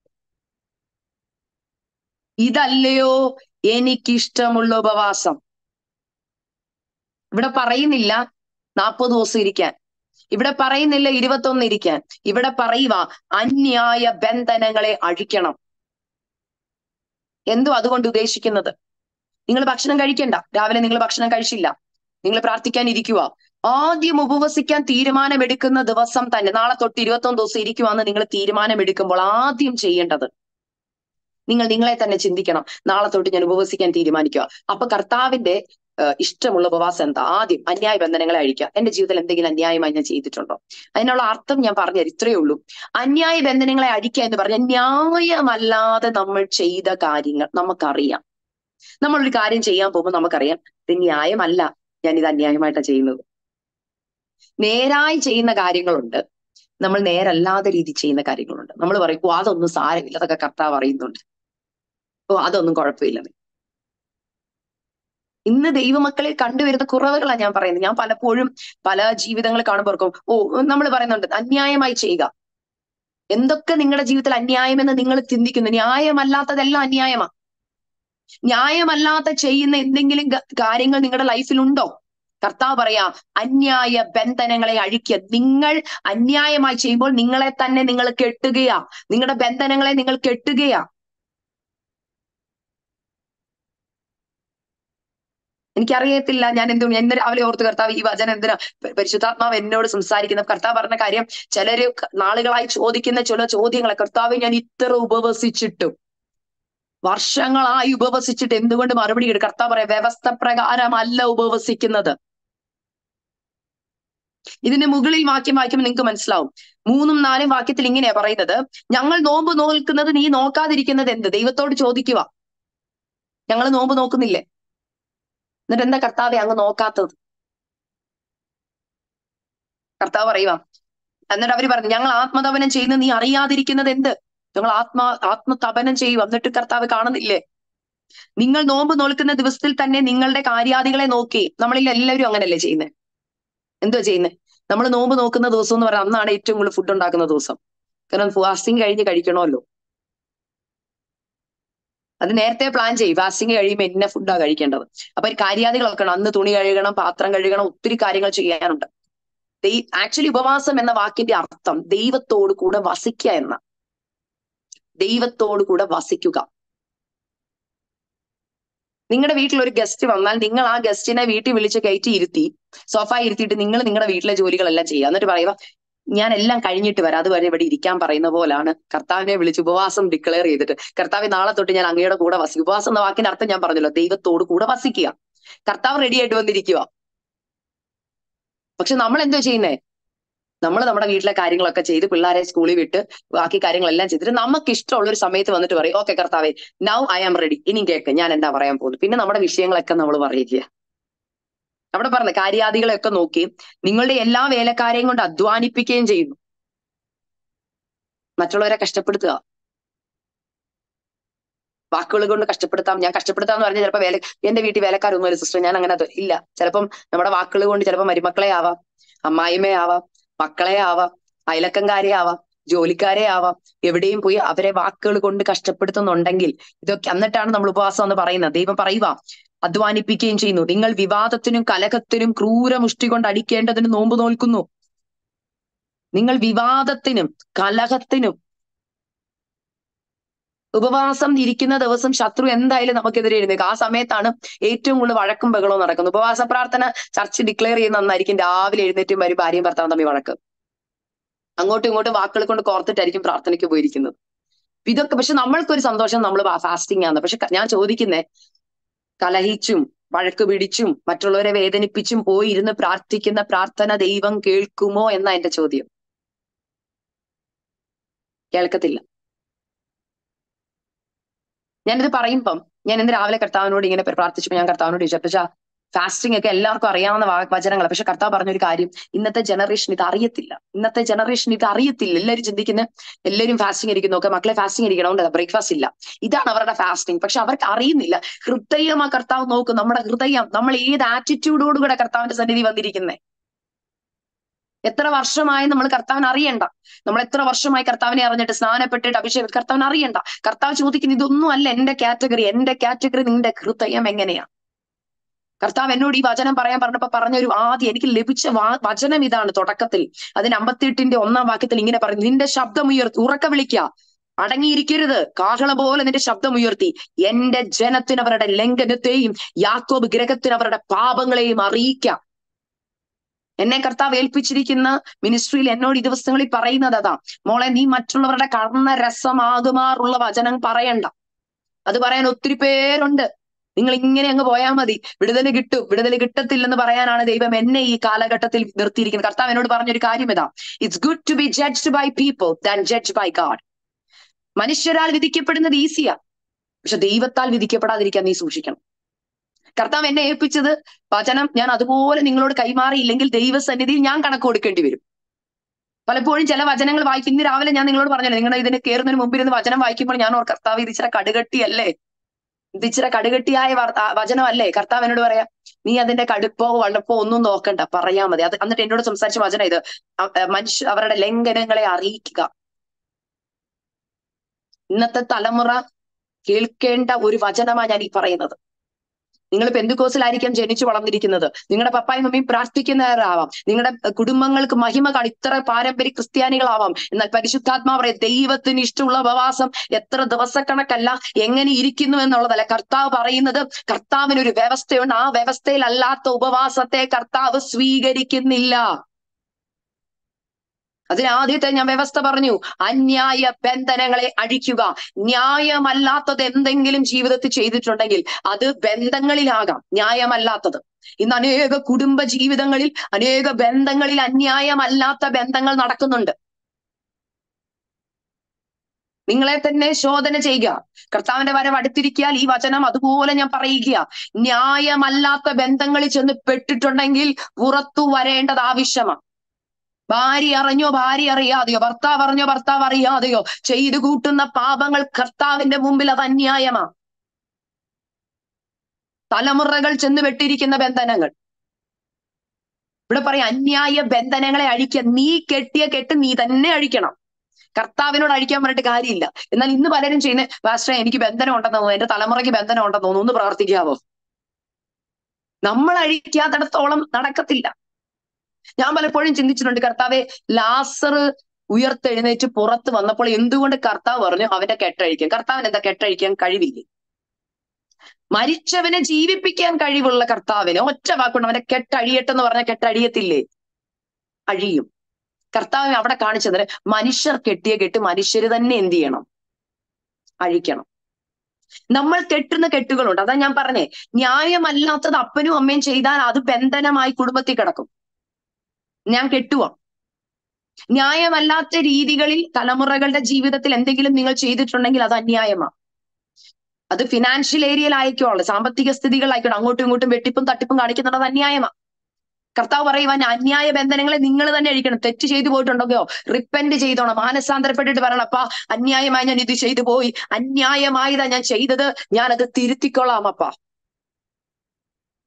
A: ഇതല്ലയോ എനിക്കിഷ്ടമുള്ള ഉപവാസം? ഇവിടെ പറയുന്നില്ല 40 ദിവസം ഇരിക്കാൻ, ഇവിടെ പറയുന്നില്ല 21 ഇരിക്കാൻ, ഇവിടെ പറയുക അന്യായ ബന്ധനങ്ങളെ അഴിക്കണം. എന്തോ അതുകൊണ്ട് ഉദ്ദേശിക്കുന്നത്? നിങ്ങൾ ഭക്ഷണം കഴിക്കണ്ട, രാവിലെ നിങ്ങൾ ഭക്ഷണം കഴിച്ചില്ല, നിങ്ങൾ പ്രാർത്ഥിക്കാൻ ഇരിക്കുക, ആദ്യം ഉപവസിക്കാൻ തീരുമാനമെടുക്കുന്ന ദിവസം തന്നെ, നാളെ തൊട്ട് 21 ദിവസം ഇരിക്കുവാന്ന് നിങ്ങൾ തീരുമാനമെടുക്കുമ്പോൾ ആദ്യം ചെയ്യേണ്ടത്, നിങ്ങൾ നിങ്ങളെ തന്നെ ചിന്തിക്കണം, നാളെ തൊട്ട് ഞാൻ ഉപവസിക്കാൻ തീരുമാനിക്കുക. അപ്പൊ കർത്താവിന്റെ ഇഷ്ടമുള്ള ഉപവാസം എന്താ? ആദ്യം അന്യായ ബന്ധനങ്ങളെ അഴിക്കുക. എന്റെ ജീവിതത്തിൽ എന്തെങ്കിലും അന്യായമായി ഞാൻ ചെയ്തിട്ടുണ്ടോ? അതിനുള്ള അർത്ഥം ഞാൻ പറഞ്ഞുതരാം, ഇത്രയേ ഉള്ളൂ. അന്യായ ബന്ധനങ്ങളെ അഴിക്കുക എന്ന് പറഞ്ഞാൽ ന്യായമല്ലാതെ നമ്മൾ ചെയ്ത കാര്യങ്ങൾ നമുക്കറിയാം. നമ്മളൊരു കാര്യം ചെയ്യാൻ പോകുമ്പോൾ നമുക്കറിയാം ഇത് ന്യായമല്ല, ഞാൻ ഇത് അന്യായമായിട്ടാണ് ചെയ്യുന്നത്. നേരായി ചെയ്യുന്ന കാര്യങ്ങളുണ്ട്, നമ്മൾ നേരല്ലാത്ത രീതി ചെയ്യുന്ന കാര്യങ്ങളുണ്ട്. നമ്മൾ പറയും ഓ അതൊന്നും സാരമില്ല, അതൊക്കെ കർത്താവ് അറിയുന്നുണ്ട്, ഓ അതൊന്നും കുഴപ്പമില്ല. ഇന്ന് ദൈവമക്കളിൽ കണ്ടുവരുന്ന കുറവുകളാണ് ഞാൻ പറയുന്നത്. ഞാൻ പലപ്പോഴും പല ജീവിതങ്ങൾ കാണുമ്പോർക്കും നമ്മൾ പറയുന്നുണ്ട് അന്യായമായി ചെയ്യുക. എന്തൊക്കെ നിങ്ങളുടെ ജീവിതത്തിൽ അന്യായമെന്ന് നിങ്ങൾ ചിന്തിക്കുന്നു? ന്യായമല്ലാത്തതെല്ലാം അന്യായമാ. ന്യായമല്ലാത്ത ചെയ്യുന്ന എന്തെങ്കിലും കാര്യങ്ങൾ നിങ്ങളുടെ ലൈഫിലുണ്ടോ? കർത്താവ് പറയാ അന്യായ ബന്ധനങ്ങളെ അഴിക്കുക. നിങ്ങൾ അന്യായമായി ചെയ്യുമ്പോൾ നിങ്ങളെ തന്നെ നിങ്ങൾ കെട്ടുകയാ, നിങ്ങളുടെ ബന്ധനങ്ങളെ നിങ്ങൾ കെട്ടുകയാ. എനിക്കറിയത്തില്ല ഞാൻ ഇന്ന് രാവിലെ ഓർത്ത് കർത്താവ് ഈ വചനം എന്തിനാ പരിശുദ്ധാത്മാവ് എന്നോട് സംസാരിക്കുന്ന? കർത്താവ് പറഞ്ഞ കാര്യം, ചിലര് നാളുകളായി ചോദിക്കുന്ന ചില ചോദ്യങ്ങളെ, കർത്താവ് ഞാൻ ഇത്ര ഉപവസിച്ചിട്ടും, വർഷങ്ങളായി ഉപവസിച്ചിട്ട് എന്തുകൊണ്ട് മറുപടി കിട്ടും? കർത്താവ് പറയാം വ്യവസ്ഥ പ്രകാരമല്ല ഉപവസിക്കുന്നത്. ഇതിന്റെ മുകളിൽ വാക്യം വായിക്കുമ്പോൾ നിങ്ങൾക്ക് മനസ്സിലാവും. 3ഉം 4ഉം വാക്യത്തിൽ ഇങ്ങനെയാ പറയുന്നത്, ഞങ്ങൾ നോമ്പ് നോക്കുന്നത് നീ നോക്കാതിരിക്കുന്നത് എന്ത്? ദൈവത്തോട് ചോദിക്കുക, ഞങ്ങൾ നോമ്പ് നോക്കുന്നില്ലേ? എന്നിട്ട് എന്താ കർത്താവെ അങ്ങ് നോക്കാത്തത്? കർത്താവ് പറയുക, എന്നിട്ട് അവര് പറഞ്ഞു ഞങ്ങൾ ആത്മതപനം ചെയ്യുന്നത് നീ അറിയാതിരിക്കുന്നത് എന്ത്? ഞങ്ങൾ ആത്മതപനം ചെയ്യും, എന്നിട്ട് കർത്താവ് കാണുന്നില്ലേ? നിങ്ങൾ നോമ്പ് നോൽക്കുന്ന ദിവസത്തിൽ തന്നെ നിങ്ങളുടെ കാര്യാദികളെ നോക്കി. നമ്മളിൽ എല്ലാവരും അങ്ങനല്ലേ ചെയ്യുന്നത്? എന്തുവാ ചെയ്യുന്നത്? നമ്മൾ നോമ്പ് നോക്കുന്ന ദിവസം എന്ന് പറഞ്ഞാൽ അന്നാണ് ഏറ്റവും കൂടുതൽ ഫുഡ് ഉണ്ടാക്കുന്ന ദിവസം. കാരണം ഫാസ്റ്റിംഗ് കഴിഞ്ഞ് കഴിക്കണമല്ലോ. അത് നേരത്തെ പ്ലാൻ ചെയ്യും, ഫാസ്റ്റിംഗ് കഴിയുമ്പോൾ എന്നെ ഫുഡാ കഴിക്കേണ്ടത്. അപ്പൊ കാര്യാദികളൊക്കെ അന്ന് തുണി കഴുകണം, പാത്രം കഴുകണം, ഒത്തിരി കാര്യങ്ങൾ ചെയ്യാനുണ്ട്. ആക്ച്വലി ഉപവാസം എന്ന വാക്കിന്റെ അർത്ഥം ദൈവത്തോട് കൂടെ വസിക്കുക എന്ന. ദൈവത്തോട് കൂടെ വസിക്കുക. നിങ്ങളുടെ വീട്ടിൽ ഒരു ഗസ്റ്റ് വന്നാൽ നിങ്ങൾ ആ ഗസ്റ്റിനെ വീട്ടിൽ വിളിച്ച് കയറ്റി ഇരുത്തി, സോഫ ഇരുത്തിയിട്ട് നിങ്ങൾ നിങ്ങളുടെ വീട്ടിലെ ജോലികളെല്ലാം ചെയ്യുക. എന്നിട്ട് പറയുക ഞാൻ എല്ലാം കഴിഞ്ഞിട്ട് വരാം, അതുവരെ ഇവിടെ ഇരിക്കാൻ പറയുന്ന പോലാണ് കർത്താവിനെ വിളിച്ച് ഉപവാസം ഡിക്ലെയർ ചെയ്തിട്ട്, കർത്താവ് നാളെ തൊട്ട് ഞാൻ അങ്ങയുടെ കൂടെ വസിക്കും. ഉപവാസം എന്ന വാക്കിന്റെ അർത്ഥം ഞാൻ പറഞ്ഞല്ലോ, ദൈവത്തോട് കൂടെ വസിക്കുക. കർത്താവ് റെഡി ആയിട്ട് വന്നിരിക്കുക. പക്ഷെ നമ്മൾ എന്തോ ചെയ്യുന്നേ? നമ്മൾ നമ്മുടെ വീട്ടിലെ കാര്യങ്ങളൊക്കെ ചെയ്ത് പിള്ളേരെ സ്കൂളിൽ വിട്ട് ബാക്കി കാര്യങ്ങളെല്ലാം ചെയ്തിട്ട് നമുക്ക് ഇഷ്ടമുള്ള ഒരു സമയത്ത് വന്നിട്ട് പറയും ഓക്കെ കർത്താവേ നൗ ഐ ആം റെഡി, ഇനി കേൾക്ക് ഞാൻ എന്താ പറയാൻ പോകുന്നു. പിന്നെ നമ്മുടെ വിഷയങ്ങളൊക്കെ നമ്മൾ പറയുക. അവിടെ പറഞ്ഞ കാര്യാദികളെയൊക്കെ നോക്കി നിങ്ങളുടെ എല്ലാ വേലക്കാരെയും കൊണ്ട് അധ്വാനിപ്പിക്കുകയും ചെയ്യുന്നു. മറ്റുള്ളവരെ കഷ്ടപ്പെടുത്തുക, വാക്കുകൾ കൊണ്ട് കഷ്ടപ്പെടുത്താം. ഞാൻ കഷ്ടപ്പെടുത്താന്ന് പറഞ്ഞാൽ ചിലപ്പോൾ എന്റെ വീട്ടിൽ വേലക്കാരൊന്നും ഒരു സിസ്റ്റർ, ഞാൻ അങ്ങനെ ഇല്ല. ചിലപ്പം നമ്മുടെ വാക്കുകൾ കൊണ്ട് ചിലപ്പോൾ മരുമക്കളെ ആവാം, അമ്മായിമ്മയെ ആവാം, മക്കളെ ആവാം, അയലക്കംകാരെ ആവാം, ജോലിക്കാരെ ആവാം, എവിടെയും പോയി അവരെ വാക്കുകൾ കൊണ്ട് കഷ്ടപ്പെടുത്തുന്നുണ്ടെങ്കിൽ ഇതൊക്കെ എന്നിട്ടാണ് നമ്മൾ ഉപവാസം എന്ന് പറയുന്നത്. ദൈവം പറയുക, അധ്വാനിപ്പിക്കുകയും ചെയ്യുന്നു. നിങ്ങൾ വിവാദത്തിനും കലഹത്തിനും ക്രൂരമുഷ്ടി കൊണ്ട് അടിക്കേണ്ടതിന് നോമ്പ് നോൽക്കുന്നു. നിങ്ങൾ വിവാദത്തിനും കലഹത്തിനും ഉപവാസം ഇരിക്കുന്ന ദിവസം ശത്രു എന്തായാലും നമുക്കെതിരെ എഴുന്നേൽക്കും. ആ സമയത്താണ് ഏറ്റവും കൂടുതൽ വഴക്കും ബഹളവും നടക്കുന്നത്. ഉപവാസ പ്രാർത്ഥന ചർച്ച് ഡിക്ലെയർ ചെയ്യുന്ന നന്നായിരിക്കും രാവിലെ എഴുന്നേറ്റും വരും ഭാര്യയും ഭർത്താവും തമ്മിൽ വഴക്ക്, അങ്ങോട്ടും ഇങ്ങോട്ടും വാക്കുകൾ കൊണ്ട് കോർത്തിട്ടായിരിക്കും പ്രാർത്ഥനയ്ക്ക് പോയിരിക്കുന്നത്. ഇതൊക്കെ പക്ഷെ നമ്മൾക്കൊരു സന്തോഷം, നമ്മൾ ഫാസ്റ്റിംഗ് ആണ്. പക്ഷെ ഞാൻ ചോദിക്കുന്നേ, കലഹിച്ചും വഴക്ക് പിടിച്ചും മറ്റുള്ളവരെ വേദനിപ്പിച്ചും പോയി ഇരുന്ന് പ്രാർത്ഥിക്കുന്ന പ്രാർത്ഥന ദൈവം കേൾക്കുമോ എന്നാ എന്റെ ചോദ്യം. കേൾക്കത്തില്ല. ഞാനിത് പറയുമ്പം ഞാൻ ഇന്ന് രാവിലെ കർത്താവിനോട് ഇങ്ങനെ പ്രാർത്ഥിച്ചപ്പോൾ ഞാൻ കർത്താവിനോട് ചോദിച്ചു, ഫാസ്റ്റിംഗ് ഒക്കെ എല്ലാവർക്കും അറിയാവുന്ന വചനങ്ങൾ, പക്ഷെ കർത്താവ് പറഞ്ഞൊരു കാര്യം, ഇന്നത്തെ ജനറേഷൻ ഇത് അറിയത്തില്ല. ഇന്നത്തെ ജനറേഷൻ ഇത് അറിയത്തില്ല. എല്ലാവരും ചിന്തിക്കുന്നത്, എല്ലാവരും ഫാസ്റ്റിംഗ് ഇരിക്കുന്നു. ഒക്കെ മക്കളെ ഫാസ്റ്റിംഗ് ഇരിക്കണം, ബ്രേക്ക്ഫാസ്റ്റ് ഇല്ല, ഇതാണ് അവരുടെ ഫാസ്റ്റിംഗ്. പക്ഷെ അവർക്ക് അറിയുന്നില്ല ഹൃദയം. ആ കർത്താവ് നോക്കും നമ്മുടെ ഹൃദയം, നമ്മൾ ഏത് ആറ്റിറ്റ്യൂഡോടുകൂടെ കർത്താവിന്റെ സന്നിധി വന്നിരിക്കുന്നേ. എത്ര വർഷമായി നമ്മൾ കർത്താവിനെ അറിയണ്ട, നമ്മൾ എത്ര വർഷമായി കർത്താവിനെ അറിഞ്ഞിട്ട് സ്നാനപ്പെട്ടിട്ട് അഭിഷേകം കർത്താവിനെ അറിയണ്ട. കർത്താവ് ചോദിക്കുന്നത് ഇതൊന്നും അല്ല എന്റെ കാറ്റഗറി. എന്റെ കാറ്റഗറി നിന്റെ ഹൃദയം എങ്ങനെയാ. കർത്താവ് എന്നോട് ഈ വചനം പറയാൻ പറഞ്ഞപ്പോ പറഞ്ഞൊരു ആദ്യം എനിക്ക് ലഭിച്ച വചനം ഇതാണ്. തുടക്കത്തിൽ അതിന് 58 1 വാക്യത്തിൽ ഇങ്ങനെ പറഞ്ഞു, നിന്റെ ശബ്ദം ഉയർത്തി ഉറക്ക വിളിക്കുക, അടങ്ങിയിരിക്കരുത്, കാഹള പോലെ നിന്റെ ശബ്ദം ഉയർത്തി എന്റെ ജനത്തിന് അവരുടെ ലംഘനത്തെയും യാക്കോബ് ഗൃഹത്തിന് അവരുടെ പാപങ്ങളെയും അറിയിക്കാം. എന്നെ കർത്താവ് ഏൽപ്പിച്ചിരിക്കുന്ന മിനിസ്ട്രിയിൽ എന്നോട് ഈ ദിവസങ്ങളിൽ പറയുന്നത് അതാ, മോളെ നീ മറ്റുള്ളവരുടെ കർണരസമാകുമാറുള്ള വചനം പറയണ്ട. അത് പറയാൻ ഒത്തിരി പേരുണ്ട്. നിങ്ങൾ ഇങ്ങനെ അങ്ങ് പോയാൽ മതി, വിടുതൽ കിട്ടും. വിടുതൽ കിട്ടത്തില്ലെന്ന് പറയാനാണ് ദൈവം എന്നെ ഈ കാലഘട്ടത്തിൽ നിർത്തിയിരിക്കുന്നത്. കർത്താവ് എന്നോട് പറഞ്ഞൊരു കാര്യം ഇതാ, it's good to be judged by people than judged by God. മനുഷ്യരാൽ വിധിക്കപ്പെടുന്നത് ഈസിയാ, പക്ഷെ ദൈവത്താൽ വിധിക്കപ്പെടാതിരിക്കാൻ നീ സൂക്ഷിക്കണം. കർത്താവ് എന്നെ ഏൽപ്പിച്ചത് വചനം ഞാൻ അതുപോലെ നിങ്ങളോട് കൈമാറിയില്ലെങ്കിൽ ദൈവസന്നിധിയിൽ ഞാൻ കണക്ക് കൊടുക്കേണ്ടി വരും. പലപ്പോഴും ചില വചനങ്ങൾ വായിക്കും. ഇന്ന് രാവിലെ ഞാൻ നിങ്ങളോട് പറഞ്ഞല്ലോ, നിങ്ങൾ ഇതിന് കയറുന്നതിന് മുമ്പ് ഇരുന്ന് വചനം വായിക്കുമ്പോൾ ഞാൻ കർത്താവ് ഇത് ഇച്ചിരി കടുകട്ടിയല്ലേ, ഇത് ഇച്ചിരി കടുകട്ടിയായ വചനമല്ലേ. കർത്താവ് എന്നോട് പറയാം, നീ അതിന്റെ കടുപ്പോ വളുപ്പോ ഒന്നും നോക്കണ്ട, പറയാ മതി. അത് എന്നിട്ട് എന്നോട് സംസാരിച്ച വചനം ഇത്, അവരുടെ ലംഘനങ്ങളെ അറിയിക്കുക. ഇന്നത്തെ തലമുറ കേൾക്കേണ്ട ഒരു വചനമാണ് ഞാൻ ഈ പറയുന്നത്. നിങ്ങൾ പെന്തുക്കോസിലായിരിക്കാം ജനിച്ചു വളർന്നിരിക്കുന്നത്, നിങ്ങളുടെ പപ്പായും മമ്മിയും പ്രാർത്ഥിക്കുന്നവരാവാം, നിങ്ങളുടെ കുടുംബങ്ങൾക്ക് മഹിമ ഇത്ര പാരമ്പര്യ ക്രിസ്ത്യാനികളാവാം. എന്നാൽ പരിശുദ്ധാത്മാവ് പറയും, ദൈവത്തിന് ഇഷ്ടമുള്ള ഉപവാസം എത്ര ദിവസക്കണക്കല്ല, എങ്ങനെ ഇരിക്കുന്നു എന്നുള്ളതല്ല. കർത്താവ് പറയുന്നത്, കർത്താവിനൊരു വ്യവസ്ഥയുണ്ട്, ആ വ്യവസ്ഥയിലല്ലാത്ത ഉപവാസത്തെ കർത്താവ് സ്വീകരിക്കുന്നില്ല. അതിനാദ്യത്തെ ഞാൻ വ്യവസ്ഥ പറഞ്ഞു, അന്യായ ബന്ധനങ്ങളെ അഴിക്കുക. ന്യായമല്ലാത്തത് എന്തെങ്കിലും ജീവിതത്തിൽ ചെയ്തിട്ടുണ്ടെങ്കിൽ അത് ബന്ധങ്ങളിലാകാം ന്യായമല്ലാത്തത്. ഇന്ന് അനേക കുടുംബ ജീവിതങ്ങളിൽ, അനേക ബന്ധങ്ങളിൽ അന്യായമല്ലാത്ത ബന്ധങ്ങൾ നടക്കുന്നുണ്ട്. നിങ്ങളെ തന്നെ ശോധന ചെയ്യുക. കർത്താവിന്റെ വരവ് അടുത്തിരിക്കാൻ ഈ വചനം അതുപോലെ ഞാൻ പറയുക, ന്യായമല്ലാത്ത ബന്ധങ്ങളിൽ ചെന്ന് പെട്ടിട്ടുണ്ടെങ്കിൽ പുറത്തു വരേണ്ടത് ആവശ്യമാണ്. ഭാര്യ അറിഞ്ഞോ ഭാര്യ അറിയാതെയോ, ഭർത്താവ് അറിഞ്ഞോ ഭർത്താവ് അറിയാതെയോ ചെയ്തു കൂട്ടുന്ന പാപങ്ങൾ കർത്താവിന്റെ മുമ്പിൽ അത് അന്യായമാ. തലമുറകൾ ചെന്ന് വെട്ടിയിരിക്കുന്ന ബന്ധനങ്ങൾ. ഇവിടെ പറയാം, അന്യായ ബന്ധനങ്ങളെ അഴിക്കുക. നീ കെട്ടിയ കെട്ട് നീ തന്നെ അഴിക്കണം. കർത്താവിനോട് അഴിക്കാൻ പറഞ്ഞിട്ട് കാര്യമില്ല. എന്നാൽ ഇന്ന് പലരും ചെയ്യുന്നത്, പാസ്റ്റർ എനിക്ക് ബന്ധനം ഉണ്ടെന്ന് തോന്നുന്നു, എന്റെ തലമുറയ്ക്ക് ബന്ധനം ഉണ്ടെന്ന് തോന്നുന്നു, ഒന്ന് പ്രാർത്ഥിക്കാവോ? നമ്മൾ അഴിക്കാത്തിടത്തോളം നടക്കത്തില്ല. ഞാൻ പലപ്പോഴും ചിന്തിച്ചിട്ടുണ്ട്, കർത്താവെ ലാസർ ഉയർത്തെഴുന്നേറ്റ് പുറത്ത് വന്നപ്പോൾ എന്തുകൊണ്ട് കർത്താവ് പറഞ്ഞു അവന്റെ കെട്ടഴിക്കാൻ? കർത്താവിന് എന്താ കെട്ടഴിക്കാൻ കഴിവില്ലേ? മരിച്ചവനെ ജീവിപ്പിക്കാൻ കഴിവുള്ള കർത്താവിന് ഒറ്റ വാക്കുകൊണ്ട് അവന്റെ കെട്ടഴിയട്ടെന്ന് പറഞ്ഞാൽ കെട്ടഴിയത്തില്ലേ? അഴിയും. കർത്താവിനെ അവിടെ കാണിച്ചത്, മനുഷ്യർ കെട്ടിയ കെട്ട് മനുഷ്യര് തന്നെ എന്ത് ചെയ്യണം? അഴിക്കണം. നമ്മൾ കെട്ടുന്ന കെട്ടുകളുണ്ട്. അതാ ഞാൻ പറഞ്ഞേ, ന്യായമല്ലാത്തത് അപ്പനും അമ്മയും ചെയ്താൽ അത് ബന്ധനമായി കുടുംബത്തിൽ കിടക്കും. ഞാൻ കെട്ടുവാ. ന്യായമല്ലാത്ത രീതികളിൽ തലമുറകളുടെ ജീവിതത്തിൽ എന്തെങ്കിലും നിങ്ങൾ ചെയ്തിട്ടുണ്ടെങ്കിൽ അത് അന്യായമാണ്. അത് ഫിനാൻഷ്യൽ ഏരിയയിൽ ആയിക്കോളെ, സാമ്പത്തിക സ്ഥിതികളായിക്കോട്ടെ, അങ്ങോട്ടും ഇങ്ങോട്ടും വെട്ടിപ്പും തട്ടിപ്പും കാണിക്കുന്നുണ്ട്, അത് അന്യായമാണ്. കർത്താവ് പറയുവാൻ, അന്യായ ബന്ധനങ്ങളെ നിങ്ങൾ തന്നെ അഴിക്കണം. തെറ്റ് ചെയ്തു പോയിട്ടുണ്ടെങ്കിലോ റിപ്പന്റ് ചെയ്തോണം, മാനസാന്തരപ്പെട്ടിട്ട് പറയണം, അപ്പാ അന്യായമായി ഞാൻ ഇത് ചെയ്തു പോയി, അന്യായമായതാ ഞാൻ ചെയ്തത്, ഞാനത് തിരുത്തിക്കൊള്ളാം അപ്പാ.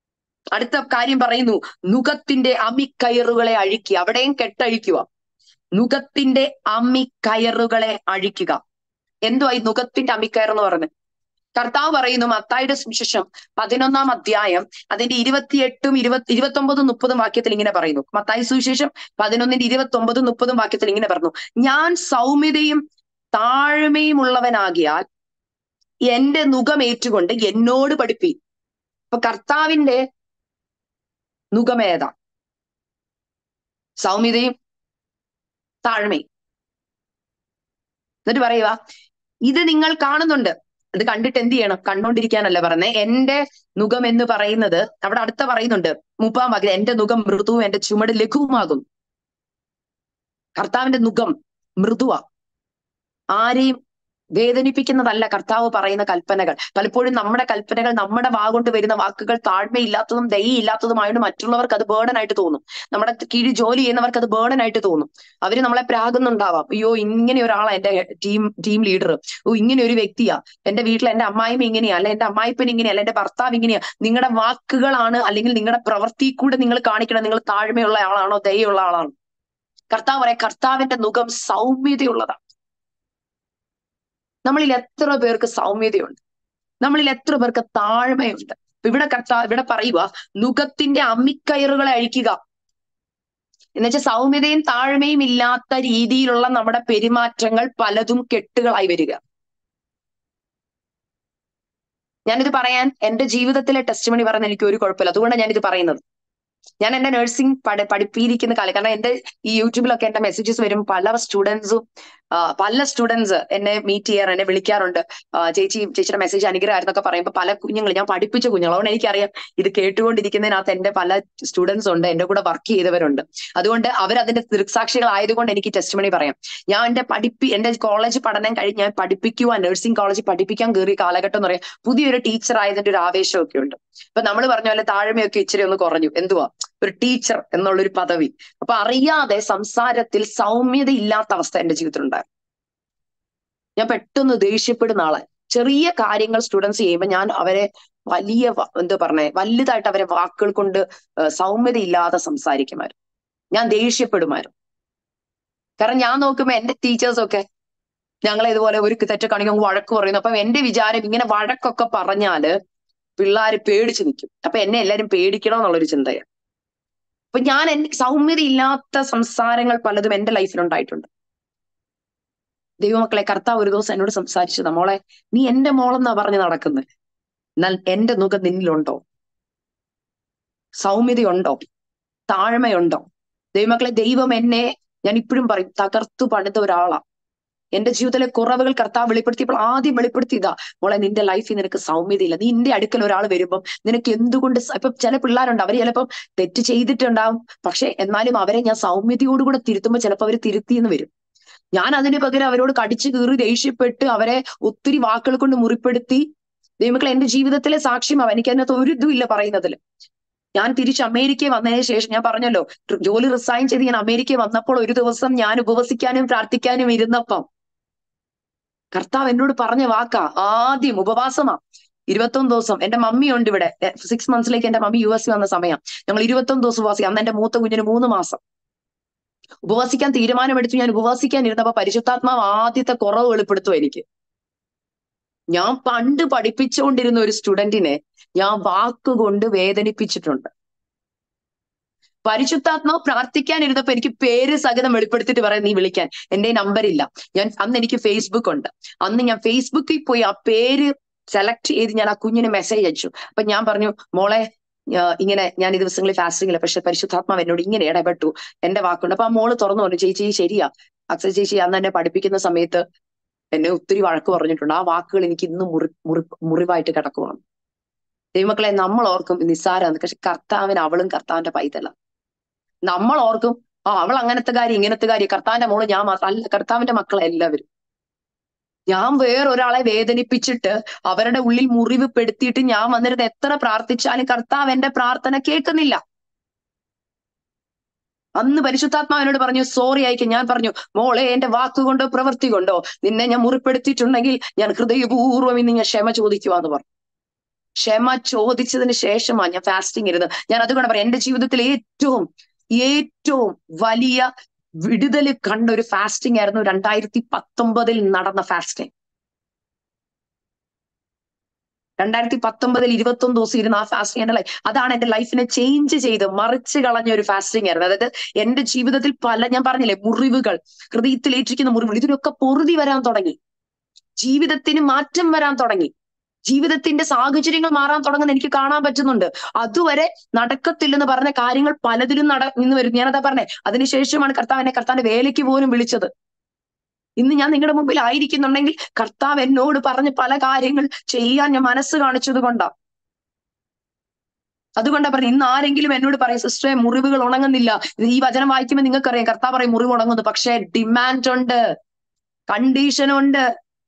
A: അടുത്ത കാര്യം പറയുന്നു, നുകത്തിന്റെ അമിക്കയറുകളെ അഴിക്കുക. അവിടെയും കെട്ടഴിക്കുക. നുകത്തിന്റെ അമ്മിക്കയറുകളെ അഴിക്കുക. എന്തുവാ ഈ നുകത്തിന്റെ അമ്മിക്കയർ എന്ന് പറഞ്ഞത്? കർത്താവ് പറയുന്നു മത്തായിയുടെ സുവിശേഷം 11-ാം അധ്യായം അതിന്റെ 28-ഉം 29-ഉം 30-ഉം വാക്യത്തിൽ ഇങ്ങനെ പറയുന്നു. മത്തായി സുവിശേഷം 11-ന്റെ 29-ഉം 30-ഉം വാക്യത്തിൽ ഇങ്ങനെ പറഞ്ഞു, ഞാൻ സൗമ്യതയും താഴ്മയും ഉള്ളവനാകിയാൽ എന്റെ നുകമേറ്റുകൊണ്ട് എന്നോട് പഠിപ്പീൻ. അപ്പൊ കർത്താവിന്റെ നുകമേതാ? സൗമ്യതയും താഴ്മയും. എന്നിട്ട് പറയുക, ഇത് നിങ്ങൾ കാണുന്നുണ്ട്, അത് കണ്ടിട്ട് എന്ത് ചെയ്യണം? കണ്ടോണ്ടിരിക്കാനല്ല പറഞ്ഞേ. എന്റെ നുകം എന്ന് പറയുന്നത് അവിടെ അടുത്ത പറയുന്നുണ്ട് 30-ാം വാക്യം, എന്റെ നുകം മൃദുവും എന്റെ ചുമട് ലഘുവുമാകും. കർത്താവിന്റെ നുകം മൃദുവാ, ആരെയും വേദനിപ്പിക്കുന്നതല്ല കർത്താവ് പറയുന്ന കൽപ്പനകൾ. പലപ്പോഴും നമ്മുടെ കൽപ്പനകൾ, നമ്മുടെ കൊണ്ട് വരുന്ന വാക്കുകൾ താഴ്മയില്ലാത്തതും ദയയില്ലാത്തതുമായിട്ട് മറ്റുള്ളവർക്ക് അത് ബേർഡൻ ആയിട്ട് തോന്നും. നമ്മുടെ കീഴിൽ ജോലി ചെയ്യുന്നവർക്ക് അത് ബേർഡൻ ആയിട്ട് തോന്നും. അവര് നമ്മളെ പ്രാകുന്നുണ്ടാവാം. അയ്യോ, ഇങ്ങനെ ഒരാളാ എന്റെ ടീം ലീഡർ, ഓ ഇങ്ങനെ ഒരു വ്യക്തിയാ, എന്റെ വീട്ടിൽ എന്റെ അമ്മായിമ്മ ഇങ്ങനെയാ, അല്ലെ എന്റെ അമ്മായിപ്പൻ ഇങ്ങനെയാ, അല്ലെ എന്റെ ഭർത്താവ് ഇങ്ങനെയാ. നിങ്ങളുടെ വാക്കുകളാണ് അല്ലെങ്കിൽ നിങ്ങളുടെ പ്രവൃത്തി കൂടെ നിങ്ങൾ കാണിക്കണം നിങ്ങൾ താഴ്മയുള്ള ആളാണോ ദയുള്ള ആളാണോ. കർത്താവ് പറയാം, കർത്താവിന്റെ നുകം സൗമ്യതയുള്ളതാണ്. നമ്മളിൽ എത്ര പേർക്ക് സൗമ്യതയുണ്ട്? നമ്മളിൽ എത്ര പേർക്ക് താഴ്മയുണ്ട്? ഇവിടെ പറയുക, നുകത്തിന്റെ അമ്മിക്കയറുകളെ അഴിക്കുക. എന്നുവെച്ചാൽ സൗമ്യതയും താഴ്മയും ഇല്ലാത്ത രീതിയിലുള്ള നമ്മുടെ പെരുമാറ്റങ്ങൾ പലതും കെട്ടുകളായി വരിക. ഞാനിത് പറയാൻ എന്റെ ജീവിതത്തിലെ ടെസ്റ്റിമണി പറഞ്ഞ എനിക്ക് ഒരു കുഴപ്പമില്ല, അതുകൊണ്ടാണ് ഞാനിത് പറയുന്നത്. ഞാൻ എന്റെ നഴ്സിംഗ് പഠിപ്പിയിരിക്കുന്ന കാലം, കാരണം എന്റെ ഈ യൂട്യൂബിലൊക്കെ എന്റെ മെസ്സേജസ് വരും. പല സ്റ്റുഡൻസ് എന്നെ മീറ്റ് ചെയ്യാറ്, എന്നെ വിളിക്കാറുണ്ട്. ചേച്ചിയുടെ മെസ്സേജ് അനുഗ്രഹമായിരുന്നൊക്കെ പറയുമ്പോൾ പല കുഞ്ഞുങ്ങൾ, ഞാൻ പഠിപ്പിച്ച കുഞ്ഞുങ്ങൾ, അതുകൊണ്ട് എനിക്കറിയാം ഇത് കേട്ടുകൊണ്ടിരിക്കുന്നതിനകത്ത് എന്റെ പല സ്റ്റുഡൻസ് ഉണ്ട്, എന്റെ കൂടെ വർക്ക് ചെയ്തവരുണ്ട്. അതുകൊണ്ട് അവരതിന്റെ ദൃക്സാക്ഷികളായതുകൊണ്ട് എനിക്ക് ടെസ്റ്റിമണി പറയാം. ഞാൻ എന്റെ കോളേജ് പഠനം കഴിഞ്ഞ് ഞാൻ പഠിപ്പിക്കുവാൻ, നഴ്സിംഗ് കോളേജിൽ പഠിപ്പിക്കാൻ കയറിയ കാലഘട്ടം എന്ന് പറയാം, പുതിയൊരു ടീച്ചർ ആയതിന്റെ ഒരു ആവേശമൊക്കെ ഉണ്ട്. അപ്പൊ നമ്മൾ പറഞ്ഞ പോലെ താഴ്മയൊക്കെ ഇച്ചിരി ഒന്ന് കുറഞ്ഞു. എന്തുവാ ഒരു ടീച്ചർ എന്നുള്ളൊരു പദവി. അപ്പൊ അറിയാതെ സംസാരത്തിൽ സൗമ്യത ഇല്ലാത്ത അവസ്ഥ എന്റെ ജീവിതത്തിൽ ഉണ്ടായിരുന്നു. ഞാൻ പെട്ടെന്ന് ദേഷ്യപ്പെടുന്ന ആളെ. ചെറിയ കാര്യങ്ങൾ സ്റ്റുഡൻസ് ചെയ്യുമ്പോൾ ഞാൻ അവരെ വലുതായിട്ട് അവരെ വാക്കുകൾ കൊണ്ട് സൗമ്യത ഇല്ലാതെ സംസാരിക്കുമായിരുന്നു. ഞാൻ ദേഷ്യപ്പെടുമായിരുന്നു. കാരണം ഞാൻ നോക്കുമ്പോ എന്റെ ടീച്ചേഴ്സൊക്കെ ഞങ്ങളെ ഇതുപോലെ ഒരു തെറ്റ് കാണിക്കുമ്പോൾ വഴക്ക് പറയുന്നു. അപ്പൊ എന്റെ വിചാരം, ഇങ്ങനെ വഴക്കൊക്കെ പറഞ്ഞാല് പിള്ളേര് പേടിച്ച് നിൽക്കും, അപ്പൊ എന്നെ എല്ലാരും പേടിക്കണം എന്നുള്ളൊരു ചിന്തയാണ്. അപ്പൊ ഞാൻ സൗമ്യത ഇല്ലാത്ത സംസാരങ്ങൾ പലതും എന്റെ ലൈഫിൽ ഉണ്ടായിട്ടുണ്ട്. ദൈവമക്കളെ, കർത്താവ് ഒരു ദിവസം എന്നോട് സംസാരിച്ചത്, മോളെ നീ എന്റെ മോളെന്നാ പറഞ്ഞ് നടക്കുന്നത്, എന്നാൽ എന്റെ നുകം നിന്നിലുണ്ടോ? സൗമ്യതയുണ്ടോ? താഴ്മയുണ്ടോ? ദൈവമക്കളെ, ദൈവം എന്നെ, ഞാൻ ഇപ്പോഴും പറയും, തകർത്തു പണിത ഒരാളാ. എന്റെ ജീവിതത്തിലെ കുറവുകൾ കർത്താവ് വെളിപ്പെടുത്തിയപ്പോൾ ആദ്യം വെളിപ്പെടുത്തിയതാ, മോളെ നിന്റെ ലൈഫിൽ നിനക്ക് സൗമ്യതയില്ല. നീ നിന്റെ അടുക്കൽ ഒരാൾ വരുമ്പം നിനക്ക് എന്തുകൊണ്ട്, ഇപ്പൊ ചില പിള്ളേരുണ്ട്, അവര് ചിലപ്പം തെറ്റ് ചെയ്തിട്ടുണ്ടാവും, പക്ഷെ എന്നാലും അവരെ ഞാൻ സൗമ്യതയോടുകൂടെ തിരുത്തുമ്പോൾ ചിലപ്പോൾ അവര് തിരുത്തിയെന്ന് വരും. ഞാൻ അതിന് പകരം അവരോട് കടിച്ചു കീറി ദേഷ്യപ്പെട്ട് അവരെ ഒത്തിരി വാക്കുകൾ കൊണ്ട് മുറിപ്പെടുത്തി. ദൈവമക്കളെ, എന്റെ ജീവിതത്തിലെ സാക്ഷ്യമാവും. എനിക്ക് അതിനകത്ത് ഒരു ഇതും ഇല്ല പറയുന്നതിൽ. ഞാൻ തിരിച്ച് അമേരിക്കയിൽ വന്നതിന് ശേഷം, ഞാൻ പറഞ്ഞല്ലോ ജോലി റിസൈൻ ചെയ്ത് ഞാൻ അമേരിക്കയിൽ വന്നപ്പോൾ ഒരു ദിവസം ഞാൻ ഉപവസിക്കാനും പ്രാർത്ഥിക്കാനും ഇരുന്നപ്പം കർത്താവ് എന്നോട് പറഞ്ഞ വാക്കാ, ആദ്യം ഉപവാസമാ. 21 ദിവസം. എന്റെ മമ്മി ഉണ്ട് ഇവിടെ, 6 മന്ത്സിലേക്ക് എന്റെ മമ്മി US വന്ന സമയം. ഞങ്ങൾ 21 ദിവസം ഉപവാസിക്കാം. അന്ന് എന്റെ മൂത്ത കുഞ്ഞിന് 3 മാസം. ഉപവാസിക്കാൻ തീരുമാനമെടുത്തു. ഞാൻ ഉപവാസിക്കാൻ ഇരുന്നപ്പോ പരിശുദ്ധാത്മാവ് ആദ്യത്തെ കുറവ് വെളിപ്പെടുത്തും എനിക്ക്. ഞാൻ പണ്ട് പഠിപ്പിച്ചുകൊണ്ടിരുന്ന ഒരു സ്റ്റുഡന്റിനെ ഞാൻ വാക്കുകൊണ്ട് വേദനിപ്പിച്ചിട്ടുണ്ട്. പരിശുദ്ധാത്മാവ് പ്രാർത്ഥിക്കാനിരുന്നപ്പോ എനിക്ക് പേര് സഹിതം വെളിപ്പെടുത്തിട്ട് പറയാം, നീ വിളിക്കാൻ. എന്റെ നമ്പറില്ല. അന്ന് എനിക്ക് ഫേസ്ബുക്ക് ഉണ്ട്. അന്ന് ഞാൻ ഫേസ്ബുക്കിൽ പോയി ആ പേര് സെലക്ട് ചെയ്ത് ഞാൻ ആ കുഞ്ഞിന് മെസ്സേജ് അയച്ചു. അപ്പൊ ഞാൻ പറഞ്ഞു, മോളെ ഇങ്ങനെ ഞാൻ ഈ ദിവസങ്ങളിൽ ഫാസ്റ്റിംഗില്ല, പക്ഷെ പരിശുദ്ധാത്മാവ് എന്നോട് ഇങ്ങനെ ഇടപെട്ടു, എന്റെ വാക്കുണ്ട്. അപ്പൊ ആ മോള് തുറന്നു പറഞ്ഞു, ചേച്ചി ശരിയാ, അക്സ ചേച്ചി അന്ന് എന്നെ പഠിപ്പിക്കുന്ന സമയത്ത് എന്നെ ഒത്തിരി വഴക്ക് പറഞ്ഞിട്ടുണ്ട്, ആ വാക്കുകൾ എനിക്ക് ഇന്നും മുറിവായിട്ട് കിടക്കുവാണ്. ദൈവമക്കളെ, നമ്മൾ ഓർക്കും നിസ്സാരമാണ്, പക്ഷെ കർത്താവിന് അവളും കർത്താവിന്റെ പൈതല. നമ്മൾ ഓർക്കും അവൾ അങ്ങനത്തെ കാര്യം ഇങ്ങനത്തെ കാര്യം, കർത്താവിന്റെ മോള് ഞാൻ മാത്രം അല്ല, കർത്താവിന്റെ മക്കളെ എല്ലാവരും. ഞാൻ വേറൊരാളെ വേദനിപ്പിച്ചിട്ട് അവരുടെ ഉള്ളിൽ മുറിവ് പെടുത്തിയിട്ട് ഞാൻ വന്നിരുന്ന് എത്ര പ്രാർത്ഥിച്ചാലും കർത്താവ് എന്റെ പ്രാർത്ഥന കേൾക്കുന്നില്ല. അന്ന് പരിശുദ്ധാത്മാവിനോട് പറഞ്ഞു, സോറി അയക്കും. ഞാൻ പറഞ്ഞു, മോളെ എന്റെ വാക്കുകൊണ്ടോ പ്രവൃത്തി കൊണ്ടോ നിന്നെ ഞാൻ മുറിപ്പെടുത്തിയിട്ടുണ്ടെങ്കിൽ ഞാൻ ഹൃദയപൂർവ്വം ഇന്ന് ഞാൻ ക്ഷമ ചോദിക്കുവാന്ന് പറഞ്ഞു. ക്ഷമ ചോദിച്ചതിന് ശേഷമാണ് ഞാൻ ഫാസ്റ്റിംഗ് ഇരുന്നത്. ഞാൻ അതുകൊണ്ട് പറയാം, എന്റെ ജീവിതത്തിൽ ഏറ്റവും വലിയ വിടുതൽ കണ്ട ഒരു ഫാസ്റ്റിംഗ് ആയിരുന്നു 2019 നടന്ന ഫാസ്റ്റിംഗ്. 2019 21 ദിവസം ഇരുന്ന് ആ ഫാസ്റ്റിംഗ് എന്റെ ലൈഫ്, അതാണ് എന്റെ ലൈഫിനെ ചേഞ്ച് ചെയ്ത് മറിച്ച് കളഞ്ഞ ഒരു ഫാസ്റ്റിംഗ് ആയിരുന്നു. അതായത് എന്റെ ജീവിതത്തിൽ ഞാൻ പറഞ്ഞില്ലേ, മുറിവുകൾ, ഹൃദയത്തിലേറ്റിരിക്കുന്ന മുറിവുകൾ, ഇതിനൊക്കെ പൊറുതി വരാൻ തുടങ്ങി. ജീവിതത്തിന് മാറ്റം വരാൻ തുടങ്ങി. ജീവിതത്തിന്റെ സാഹചര്യങ്ങൾ മാറാൻ തുടങ്ങുന്ന എനിക്ക് കാണാൻ പറ്റുന്നുണ്ട്. അതുവരെ നടക്കത്തില്ലെന്ന് പറഞ്ഞ കാര്യങ്ങൾ പലതിലും നിന്ന് വരും. ഞാനതാ പറഞ്ഞേ, അതിനുശേഷമാണ് കർത്താവിന്റെ വേലയ്ക്ക് പോലും വിളിച്ചത്. ഇന്ന് ഞാൻ നിങ്ങളുടെ മുമ്പിൽ ആയിരിക്കുന്നുണ്ടെങ്കിൽ കർത്താവ് എന്നോട് പറഞ്ഞ് പല കാര്യങ്ങൾ ചെയ്യാൻ ഞാൻ മനസ്സ് കാണിച്ചത് കൊണ്ടാ. അതുകൊണ്ടാ പറഞ്ഞു, ഇന്ന് ആരെങ്കിലും എന്നോട് പറയും സിസ്റ്ററെ മുറിവുകൾ ഉണങ്ങുന്നില്ല, ഈ വചനം വായിക്കുമ്പോൾ നിങ്ങൾക്കറിയാം കർത്താവ് പറയും മുറിവ് ഉണങ്ങുന്നു, പക്ഷേ ഡിമാൻഡ് ഉണ്ട്, കണ്ടീഷൻ ഉണ്ട്.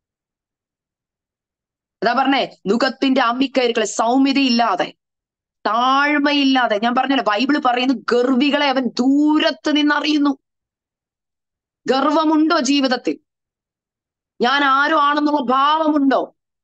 A: അതാ പറഞ്ഞേ, നുകത്തിന്റെ അമ്മിക്കയറുകളെ സൗമ്യതയില്ലാതെ, താഴ്മയില്ലാതെ. ഞാൻ പറഞ്ഞല്ലോ, ബൈബിള് പറയുന്നു ഗർവികളെ അവൻ ദൂരത്ത് നിന്നറിയുന്നു. ഗർവമുണ്ടോ ജീവിതത്തിൽ? ഞാൻ ആരോ ആണെന്നുള്ള ഭാവമുണ്ടോ?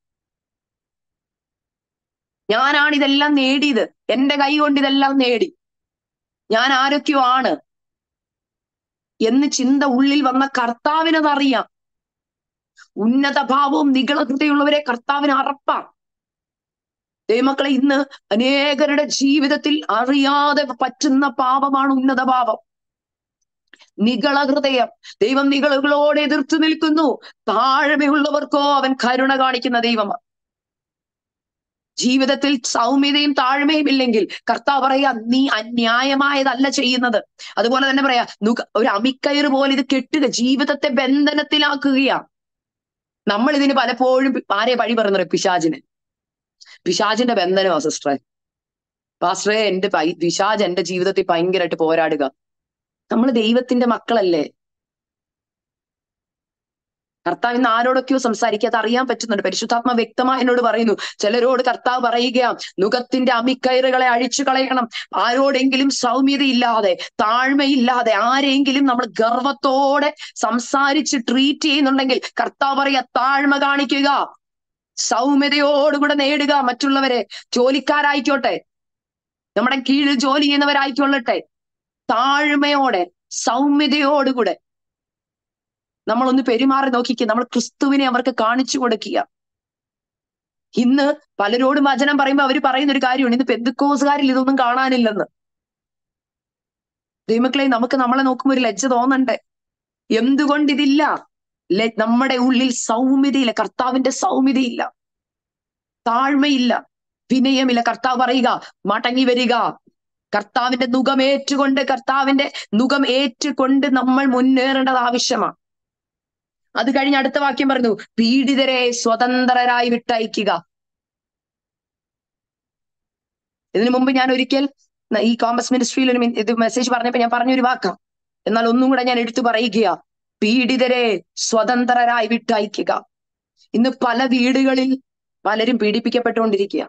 A: ഞാനാണ് ഇതെല്ലാം നേടിയത്, എന്റെ കൈ കൊണ്ട് ഇതെല്ലാം നേടി, ഞാൻ ആരൊക്കെയോ ആണ് എന്ന് ചിന്ത ഉള്ളിൽ വന്ന കർത്താവിനതറിയാം. ഉന്നത ഭാവവും നിഗളഹൃദയുള്ളവരെ കർത്താവിന് അറപ്പാം. ദൈവമക്കളെ, ഇന്ന് അനേകരുടെ ജീവിതത്തിൽ അറിയാതെ പറ്റുന്ന പാപമാണ് ഉന്നത ഭാവം, നിഗള ഹൃദയം. ദൈവം നിഗളുകളോട് എതിർത്ത് നിൽക്കുന്നു. താഴ്മയുള്ളവർക്കോ അവൻ കരുണ കാണിക്കുന്ന ദൈവമാണ്. ജീവിതത്തിൽ സൗമ്യതയും താഴ്മയും ഇല്ലെങ്കിൽ കർത്താവ് പറയാ, നീ അന്യായമായതല്ല ചെയ്യുന്നത്. അതുപോലെ തന്നെ പറയാ, ഒരു അമിക്കയറ് പോലെ ഇത് കെട്ടുക, ജീവിതത്തെ ബന്ധനത്തിലാക്കുകയാ. നമ്മൾ ഇതിന് പലപ്പോഴും ആരെ വഴി പറയുന്നത്? പിശാചിന്റെ ബന്ധനമാ സിസ്റ്ററെ. പാസ്റ്ററെ, പിശാച് എന്റെ ജീവിതത്തിൽ ഭയങ്കരമായിട്ട് പോരാടുക. നമ്മൾ ദൈവത്തിന്റെ മക്കളല്ലേ. കർത്താവ് ഇന്ന് ആരോടൊക്കെയോ സംസാരിക്കാതെ അറിയാൻ പറ്റുന്നുണ്ട്. പരിശുദ്ധാത്മ വ്യക്തമായി എന്നോട് പറയുന്നു, ചിലരോട് കർത്താവ് പറയുക, നുകത്തിന്റെ അമിക്കയറുകളെ അഴിച്ചു കളയണം. ആരോടെങ്കിലും സൗമ്യതയില്ലാതെ, താഴ്മയില്ലാതെ, ആരെങ്കിലും നമ്മൾ ഗർവത്തോടെ സംസാരിച്ച് ട്രീറ്റ് ചെയ്യുന്നുണ്ടെങ്കിൽ കർത്താവ് പറയാ, താഴ്മ കാണിക്കുക, സൗമ്യതയോടുകൂടെ നേടുക മറ്റുള്ളവരെ. ജോലിക്കാരായിക്കോട്ടെ, നമ്മുടെ കീഴിൽ ജോലി ചെയ്യുന്നവരായിക്കൊള്ളട്ടെ, താഴ്മയോടെ സൗമ്യതയോടുകൂടെ നമ്മളൊന്ന് പെരുമാറി നോക്കിക്കുക. നമ്മൾ ക്രിസ്തുവിനെ അവർക്ക് കാണിച്ചു കൊടുക്കുക. ഇന്ന് പലരോടും വചനം പറയുമ്പോൾ അവർ പറയുന്ന ഒരു കാര്യമാണ്, ഇന്ന് പെന്തക്കോസുകാരിൽ ഇതൊന്നും കാണാനില്ലെന്ന്. ദൈവമക്കളെ, നമുക്ക് നമ്മളെ നോക്കുമ്പോൾ ഒരു ലജ്ജ തോന്നണ്ടേ? എന്തുകൊണ്ട് ഇതില്ല? നമ്മുടെ ഉള്ളിൽ സൗമ്യതയില്ല, കർത്താവിന്റെ സൗമ്യതയില്ല, താഴ്മയില്ല, വിനയമില്ല. കർത്താവ് പറയുക, മടങ്ങി വരിക, കർത്താവിന്റെ നുകം ഏറ്റുകൊണ്ട് നമ്മൾ മുന്നേറേണ്ടത് ആവശ്യമാണ്. അത് കഴിഞ്ഞ് അടുത്ത വാക്യം പറഞ്ഞു, പീഡിതരെ സ്വതന്ത്രരായി വിട്ടയക്കുക. ഇതിനു മുമ്പ് ഞാൻ ഒരിക്കൽ ഈ കോമ്പസ് മിനിസ്ട്രിയിൽ ഇത് മെസ്സേജ് പറഞ്ഞപ്പോ ഞാൻ പറഞ്ഞൊരു വാക്കാം, എന്നാൽ ഒന്നും കൂടെ ഞാൻ എടുത്തു പറയുക, പീഡിതരെ സ്വതന്ത്രരായി വിട്ടയക്കുക. ഇന്ന് പല വീടുകളിൽ പലരും പീഡിപ്പിക്കപ്പെട്ടുകൊണ്ടിരിക്കുക.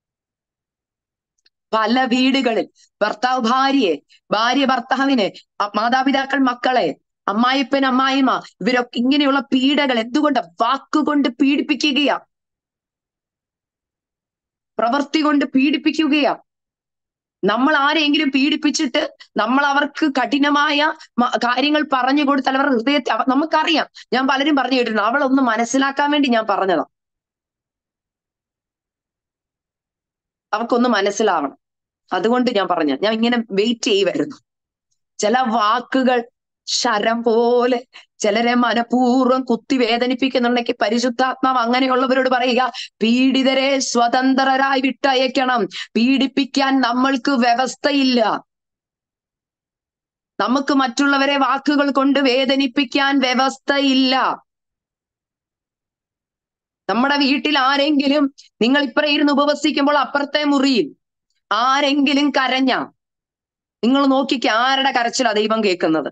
A: പല വീടുകളിൽ ഭർത്താവ് ഭാര്യയെ, ഭാര്യ ഭർത്താവിനെ, മാതാപിതാക്കൾ മക്കളെ, അമ്മായിപ്പൻ അമ്മായിമ്മ, ഇവരൊക്കെ ഇങ്ങനെയുള്ള പീഡകൾ എന്തുകൊണ്ട്? വാക്കുകൊണ്ട് പീഡിപ്പിക്കുകയാ, പ്രവൃത്തി കൊണ്ട് പീഡിപ്പിക്കുകയാ. നമ്മൾ ആരെങ്കിലും പീഡിപ്പിച്ചിട്ട് നമ്മൾ അവർക്ക് കഠിനമായ കാര്യങ്ങൾ പറഞ്ഞു കൊടുത്താൽ അവരുടെ ഹൃദയത്തെ നമുക്കറിയാം. ഞാൻ പലരും പറഞ്ഞു കേട്ടിട്ടുണ്ട്, അവളൊന്ന് മനസ്സിലാക്കാൻ വേണ്ടി ഞാൻ പറഞ്ഞതാ, അവർക്കൊന്ന് മനസ്സിലാവണം, അതുകൊണ്ട് ഞാൻ ഞാൻ ഇങ്ങനെ വെയിറ്റ് ചെയ്യുമായിരുന്നു. ചില വാക്കുകൾ ശരം പോലെ ചിലരെ മനഃപൂർവ്വം കുത്തി വേദനിപ്പിക്കുന്നുണ്ടെങ്കിൽ പരിശുദ്ധാത്മാവ് അങ്ങനെയുള്ളവരോട് പറയുക, പീഡിതരെ സ്വതന്ത്രരായി വിട്ടയക്കണം. പീഡിപ്പിക്കാൻ നമ്മൾക്ക് വ്യവസ്ഥയില്ല. നമുക്ക് മറ്റുള്ളവരെ വാക്കുകൾ കൊണ്ട് വേദനിപ്പിക്കാൻ വ്യവസ്ഥയില്ല. നമ്മുടെ വീട്ടിൽ ആരെങ്കിലും, നിങ്ങൾ ഇപ്പറേ ഇരുന്ന് ഉപവസിക്കുമ്പോൾ അപ്പുറത്തെ മുറിയിൽ ആരെങ്കിലും കരഞ്ഞ, നിങ്ങൾ നോക്കിക്ക്, ആരുടെ കരച്ചിലാ ദൈവം കേൾക്കുന്നത്?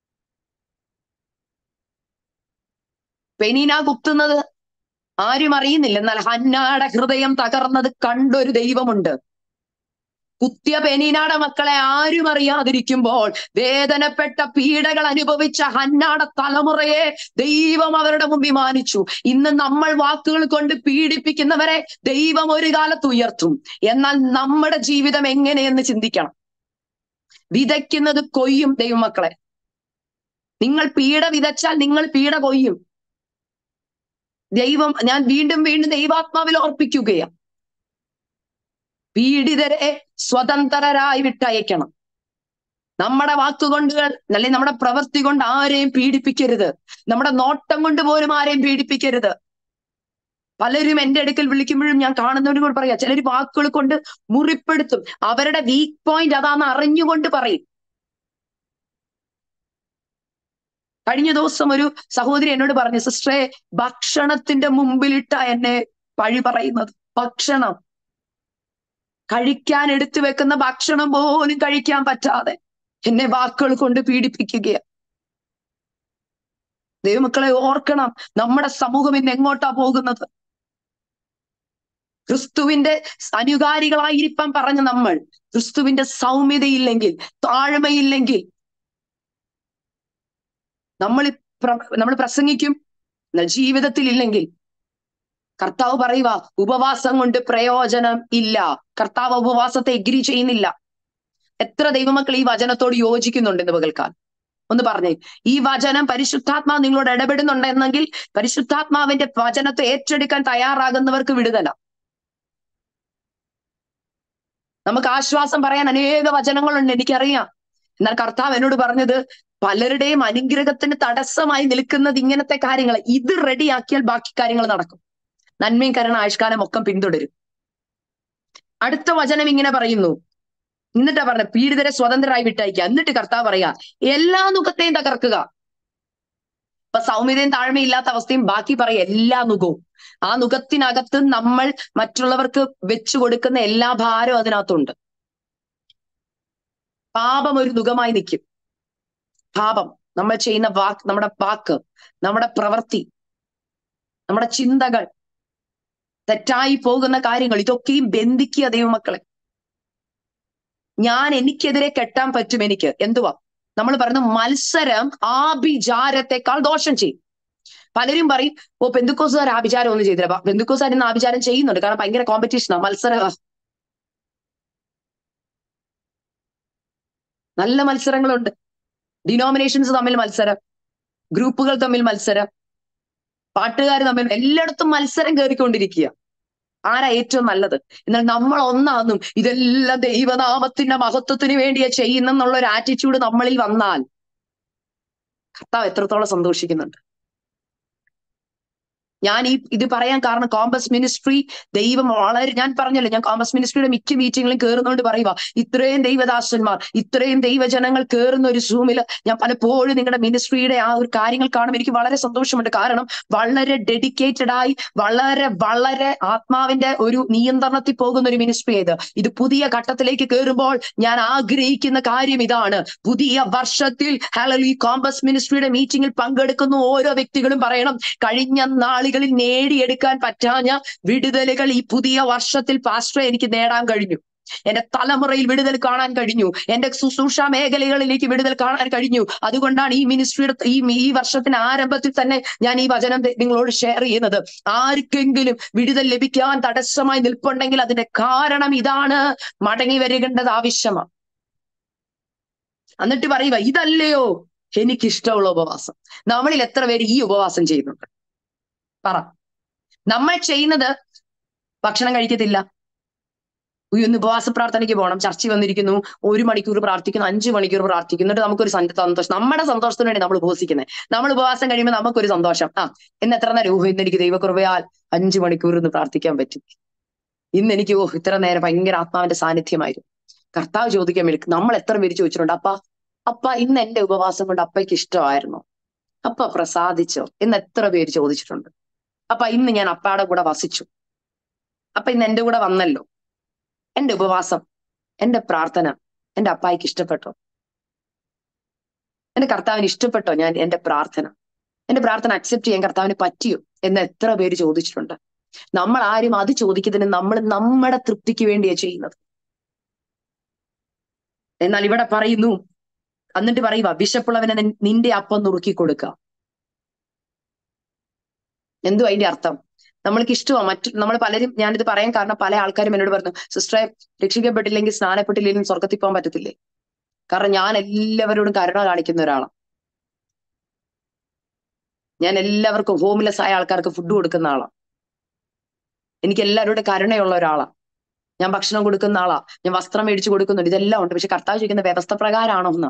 A: പെനീന കുത്തുന്നത് ആരും അറിയുന്നില്ല, എന്നാൽ ഹന്നാടെ ഹൃദയം തകർന്നത് കണ്ടൊരു ദൈവമുണ്ട്. കുത്തിയ പെനീനയുടെ മക്കളെ ആരും അറിയാതിരിക്കുമ്പോൾ വേദനപ്പെട്ട പീഡകൾ അനുഭവിച്ച ഹന്നാടെ തലമുറയെ ദൈവം അവരുടെ മുമ്പിൽ മാനിച്ചു. ഇന്ന് നമ്മൾ വാക്കുകൾ കൊണ്ട് പീഡിപ്പിക്കുന്നവരെ ദൈവം ഒരു കാലത്ത് ഉയർത്തും. എന്നാൽ നമ്മുടെ ജീവിതം എങ്ങനെയെന്ന് ചിന്തിക്കണം. വിതയ്ക്കുന്നത് കൊയ്യും ദൈവമക്കളെ. നിങ്ങൾ പീഡ വിതച്ചാൽ നിങ്ങൾ പീഡ കൊയ്യും. ദൈവം, ഞാൻ വീണ്ടും വീണ്ടും ദൈവാത്മാവിൽ ഓർപ്പിക്കുകയാണ്, പീഡിതരെ സ്വതന്ത്രരായി വിട്ടയക്കണം. നമ്മുടെ വാക്കുകൊണ്ട് അല്ലെങ്കിൽ നമ്മുടെ പ്രവൃത്തി കൊണ്ട് ആരെയും പീഡിപ്പിക്കരുത്. നമ്മുടെ നോട്ടം കൊണ്ട് പോലും ആരെയും പീഡിപ്പിക്കരുത്. പലരും എന്റെ അടുക്കൽ വിളിക്കുമ്പോഴും ഞാൻ കാണുന്നവരും കൂടെ പറയാം, ചിലർ വാക്കുകൾ കൊണ്ട് മുറിപ്പെടുത്തും. അവരുടെ വീക്ക് പോയിന്റ് അതാന്ന് അറിഞ്ഞുകൊണ്ട് പറയും. കഴിഞ്ഞ ദിവസം ഒരു സഹോദരി എന്നോട് പറഞ്ഞു, സിസ്റ്ററെ, ഭക്ഷണത്തിന്റെ മുമ്പിലിട്ട എന്നെ പഴി പറയുന്നത്. ഭക്ഷണം കഴിക്കാൻ എടുത്തു വെക്കുന്ന ഭക്ഷണം പോലും കഴിക്കാൻ പറ്റാതെ എന്നെ വാക്കുകൾ കൊണ്ട് പീഡിപ്പിക്കുകയാണ്. ദൈവമക്കളെ ഓർക്കണം, നമ്മുടെ സമൂഹം ഇന്ന് എങ്ങോട്ടാ പോകുന്നത്? ക്രിസ്തുവിന്റെ അനുകാരികളായിരിക്കാൻ പറഞ്ഞ നമ്മൾ ക്രിസ്തുവിന്റെ സൗമ്യതയില്ലെങ്കിൽ, താഴ്മയില്ലെങ്കിൽ നമ്മൾ പ്രസംഗിക്കും, എന്നാൽ ജീവിതത്തിൽ ഇല്ലെങ്കിൽ കർത്താവ് പറയുക, ഉപവാസം കൊണ്ട് പ്രയോജനം ഇല്ല. കർത്താവ് ഉപവാസത്തെ എഗ്രി ചെയ്യുന്നില്ല. എത്ര ദൈവമക്കൾ ഈ വചനത്തോട് യോജിക്കുന്നുണ്ട് എന്ന് പകൽക്കാലം? ഒന്ന് പറഞ്ഞേ. ഈ വചനം പരിശുദ്ധാത്മാവ് നിങ്ങളോട് ഇടപെടുന്നുണ്ടെന്നെങ്കിൽ, പരിശുദ്ധാത്മാവിന്റെ വചനത്തെ ഏറ്റെടുക്കാൻ തയ്യാറാകുന്നവർക്ക് വിടുതല. നമുക്ക് ആശ്വാസം പറയാൻ അനേക വചനങ്ങളുണ്ട്, എനിക്കറിയാം. എന്നാൽ കർത്താവ് എന്നോട് പറഞ്ഞത്, പലരുടെയും അനുഗ്രഹത്തിന് തടസ്സമായി നിൽക്കുന്നത് ഇങ്ങനത്തെ കാര്യങ്ങൾ. ഇത് റെഡിയാക്കിയാൽ ബാക്കി കാര്യങ്ങൾ നടക്കും. നന്മയും കരുണ ആയുഷ്കാലം ഒക്കെ പിന്തുടരും. അടുത്ത വചനം ഇങ്ങനെ പറയുന്നു, എന്നിട്ടാ പറഞ്ഞ പീഡിതരെ സ്വതന്ത്രരായി വിട്ടയക്കുക. എന്നിട്ട് കർത്താവ് പറയാ, എല്ലാ നുഖത്തെയും തകർക്കുക. ഇപ്പൊ സൗമ്യതയും താഴ്മയും ഇല്ലാത്ത അവസ്ഥയും ബാക്കി പറയുക എല്ലാ നുഖവും. ആ നുഖത്തിനകത്ത് നമ്മൾ മറ്റുള്ളവർക്ക് വെച്ചു കൊടുക്കുന്ന എല്ലാ ഭാരവും അതിനകത്തുണ്ട്. പാപം ഒരു നുഖമായി നിൽക്കും. പാപം നമ്മൾ ചെയ്യുന്ന നമ്മുടെ വാക്ക്, നമ്മുടെ പ്രവൃത്തി, നമ്മുടെ ചിന്തകൾ, തെറ്റായി പോകുന്ന കാര്യങ്ങൾ, ഇതൊക്കെയും ബന്ധിക്കുക ദൈവമക്കളെ. എനിക്കെതിരെ കെട്ടാൻ പറ്റും. എനിക്ക് എന്തുവാ നമ്മൾ പറയുന്നത്? മത്സരം ആഭിചാരത്തെക്കാൾ ദോഷം ചെയ്യും. പലരും പറയും, ഓ പെന്തുക്കോസുകാർ ആഭിചാരം ഒന്നും ചെയ്തില്ല. പെന്തുക്കോസുകാർ ഇന്ന് ആഭിചാരം ചെയ്യുന്നുണ്ട്, കാരണം ഭയങ്കര കോമ്പറ്റീഷനാണ്, മത്സര, നല്ല മത്സരങ്ങളുണ്ട്. ഡിനോമിനേഷൻസ് തമ്മിൽ മത്സരം, ഗ്രൂപ്പുകൾ തമ്മിൽ മത്സരം, പാട്ടുകാർ തമ്മിൽ, എല്ലായിടത്തും മത്സരം കയറിക്കൊണ്ടിരിക്കുക. ആരാ ഏറ്റവും നല്ലത്? എന്നാൽ നമ്മൾ ഒന്നാന്നും ഇതെല്ലാം ദൈവനാമത്തിന്റെ മഹത്വത്തിന് വേണ്ടിയാ ചെയ്യുന്നെന്നുള്ള ഒരു ആറ്റിറ്റ്യൂഡ് നമ്മളിൽ വന്നാൽ കർത്താവ് എത്രത്തോളം സന്തോഷിക്കുന്നുണ്ട്. ഞാൻ ഇത് പറയാൻ കാരണം, കോമ്പസ് മിനിസ്ട്രി ദൈവം വളരെ, ഞാൻ പറഞ്ഞല്ലോ, ഞാൻ കോമ്പസ് മിനിസ്ട്രിയുടെ മിക്ക മീറ്റിങ്ങിലും കയറുന്നോണ്ട് പറയുക, ഇത്രയും ദൈവദാസന്മാർ, ഇത്രയും ദൈവജനങ്ങൾ കയറുന്ന ഒരു സൂമില് ഞാൻ പലപ്പോഴും നിങ്ങളുടെ മിനിസ്ട്രിയുടെ ആ ഒരു കാര്യങ്ങൾ കാണുമ്പോൾ എനിക്ക് വളരെ സന്തോഷമുണ്ട്. കാരണം വളരെ ഡെഡിക്കേറ്റഡ് ആയി, വളരെ വളരെ ആത്മാവിന്റെ ഒരു നിയന്ത്രണത്തിൽ പോകുന്ന ഒരു മിനിസ്ട്രി ഇത് പുതിയ ഘട്ടത്തിലേക്ക് കയറുമ്പോൾ ഞാൻ ആഗ്രഹിക്കുന്ന കാര്യം ഇതാണ്. പുതിയ വർഷത്തിൽ ഈ കോമ്പസ് മിനിസ്ട്രിയുടെ മീറ്റിംഗിൽ പങ്കെടുക്കുന്ന ഓരോ വ്യക്തികളും പറയണം, കഴിഞ്ഞ നാളിൽ നേടിയെടുക്കാൻ പറ്റാഞ്ഞ വിടുതലുകൾ ഈ പുതിയ വർഷത്തിൽ പാസ്റ്ററെ എനിക്ക് നേടാൻ കഴിഞ്ഞു. എന്റെ തലമുറയിൽ വിടുതൽ കാണാൻ കഴിഞ്ഞു. എന്റെ ശുശ്രൂഷ മേഖലകളിലേക്ക് വിടുതൽ കാണാൻ കഴിഞ്ഞു. അതുകൊണ്ടാണ് ഈ മിനിസ്ട്രിയുടെ ഈ വർഷത്തിന് ആരംഭത്തിൽ തന്നെ ഞാൻ ഈ വചനം നിങ്ങളോട് ഷെയർ ചെയ്യുന്നത്. ആർക്കെങ്കിലും വിടുതൽ ലഭിക്കാൻ തടസ്സമായി നിൽപ്പുണ്ടെങ്കിൽ അതിന്റെ കാരണം ഇതാണ്, മടങ്ങി വരേണ്ടത് ആവശ്യമാണ്. എന്നിട്ട് പറയുക, ഇതല്ലയോ എനിക്കിഷ്ടമുള്ള ഉപവാസം. നമ്മളിൽ എത്ര പേര് ഈ ഉപവാസം ചെയ്യുന്നുണ്ട്? പറ. നമ്മൾ ചെയ്യുന്നത് ഭക്ഷണം കഴിക്കത്തില്ല, ഒന്ന് ഉപവാസ പ്രാർത്ഥനയ്ക്ക് പോകണം, ചർച്ച വന്നിരിക്കുന്നു, 1 മണിക്കൂർ പ്രാർത്ഥിക്കുന്നു, 5 മണിക്കൂർ പ്രാർത്ഥിക്കുന്നു, എന്നിട്ട് നമുക്കൊരു സന്തോഷം. നമ്മുടെ സന്തോഷത്തിന് വേണ്ടി നമ്മൾ ഉപവസിക്കുന്നത്. നമ്മൾ ഉപവാസം കഴിയുമ്പോൾ നമുക്കൊരു സന്തോഷം. ഇന്ന് എത്ര നേരം, ഇന്ന് എനിക്ക് ദൈവകൃപയാൽ 5 മണിക്കൂർ ഇന്ന് പ്രാർത്ഥിക്കാൻ പറ്റും, ഇന്ന് എനിക്ക് ഇത്ര നേരം ഭയങ്കര ആത്മാവിന്റെ സാന്നിധ്യമായിരുന്നു. കർത്താവ് ചോദിക്കാൻ വേണ്ടി നമ്മൾ എത്ര പേര് ചോദിച്ചിട്ടുണ്ട്, അപ്പ ഇന്ന് എന്റെ ഉപവാസം കൊണ്ട് അപ്പയ്ക്ക് ഇഷ്ടമായിരുന്നോ? അപ്പ പ്രസാദിച്ചോ എന്ന് എത്ര പേര് ചോദിച്ചിട്ടുണ്ട്. അപ്പ ഇന്ന് ഞാൻ അപ്പയുടെ കൂടെ വസിച്ചു, അപ്പ ഇന്ന് എന്റെ കൂടെ വന്നല്ലോ, എന്റെ ഉപവാസം, എന്റെ പ്രാർത്ഥന എന്റെ അപ്പായിക്ക് ഇഷ്ടപ്പെട്ടോ? എന്റെ കർത്താവിന് ഇഷ്ടപ്പെട്ടോ? എന്റെ പ്രാർത്ഥന അക്സെപ്റ്റ് ചെയ്യാൻ കർത്താവിന് പറ്റിയോ എന്ന് എത്ര പേര് ചോദിച്ചിട്ടുണ്ട്. നമ്മൾ ആരും അത് ചോദിക്കുന്നതിന് നമ്മൾ നമ്മുടെ തൃപ്തിക്ക് വേണ്ടിയാ ചെയ്യുന്നത്. എന്നാൽ ഇവിടെ പറയുന്നു, എന്നിട്ട് പറയുക, വിശപ്പുള്ളവനെ നിന്റെ അപ്പം നുറുക്കി കൊടുക്കുക. എന്തു അതിന്റെ അർത്ഥം? നമ്മൾക്ക് ഇഷ്ടമാണ് നമ്മൾ പലരും, ഞാനിത് പറയാൻ കാരണം പല ആൾക്കാരും എന്നോട് പറഞ്ഞു, സിസ്റ്ററെ രക്ഷിക്കപ്പെട്ടില്ലെങ്കിൽ സ്നാനപ്പെട്ടില്ലെങ്കിലും സ്വർഗത്തിൽ പോകാൻ പറ്റത്തില്ലേ? കാരണം ഞാൻ എല്ലാവരോടും കരുണ കാണിക്കുന്ന ഒരാളാണ്. ഞാൻ എല്ലാവർക്കും ഹോംലെസ് ആയ ആൾക്കാർക്ക് ഫുഡ് കൊടുക്കുന്ന ആളാണ്. എനിക്ക് എല്ലാവരോടും കരുണയുള്ള ഒരാളാണ്. ഞാൻ ഭക്ഷണം കൊടുക്കുന്ന ആളാ, ഞാൻ വസ്ത്രം മേടിച്ചു കൊടുക്കുന്നുണ്ട്, ഇതെല്ലാം ഉണ്ട്. പക്ഷെ കർത്താവ് ചോദിക്കുന്ന വ്യവസ്ഥ പ്രകാരമാണോ എന്ന്.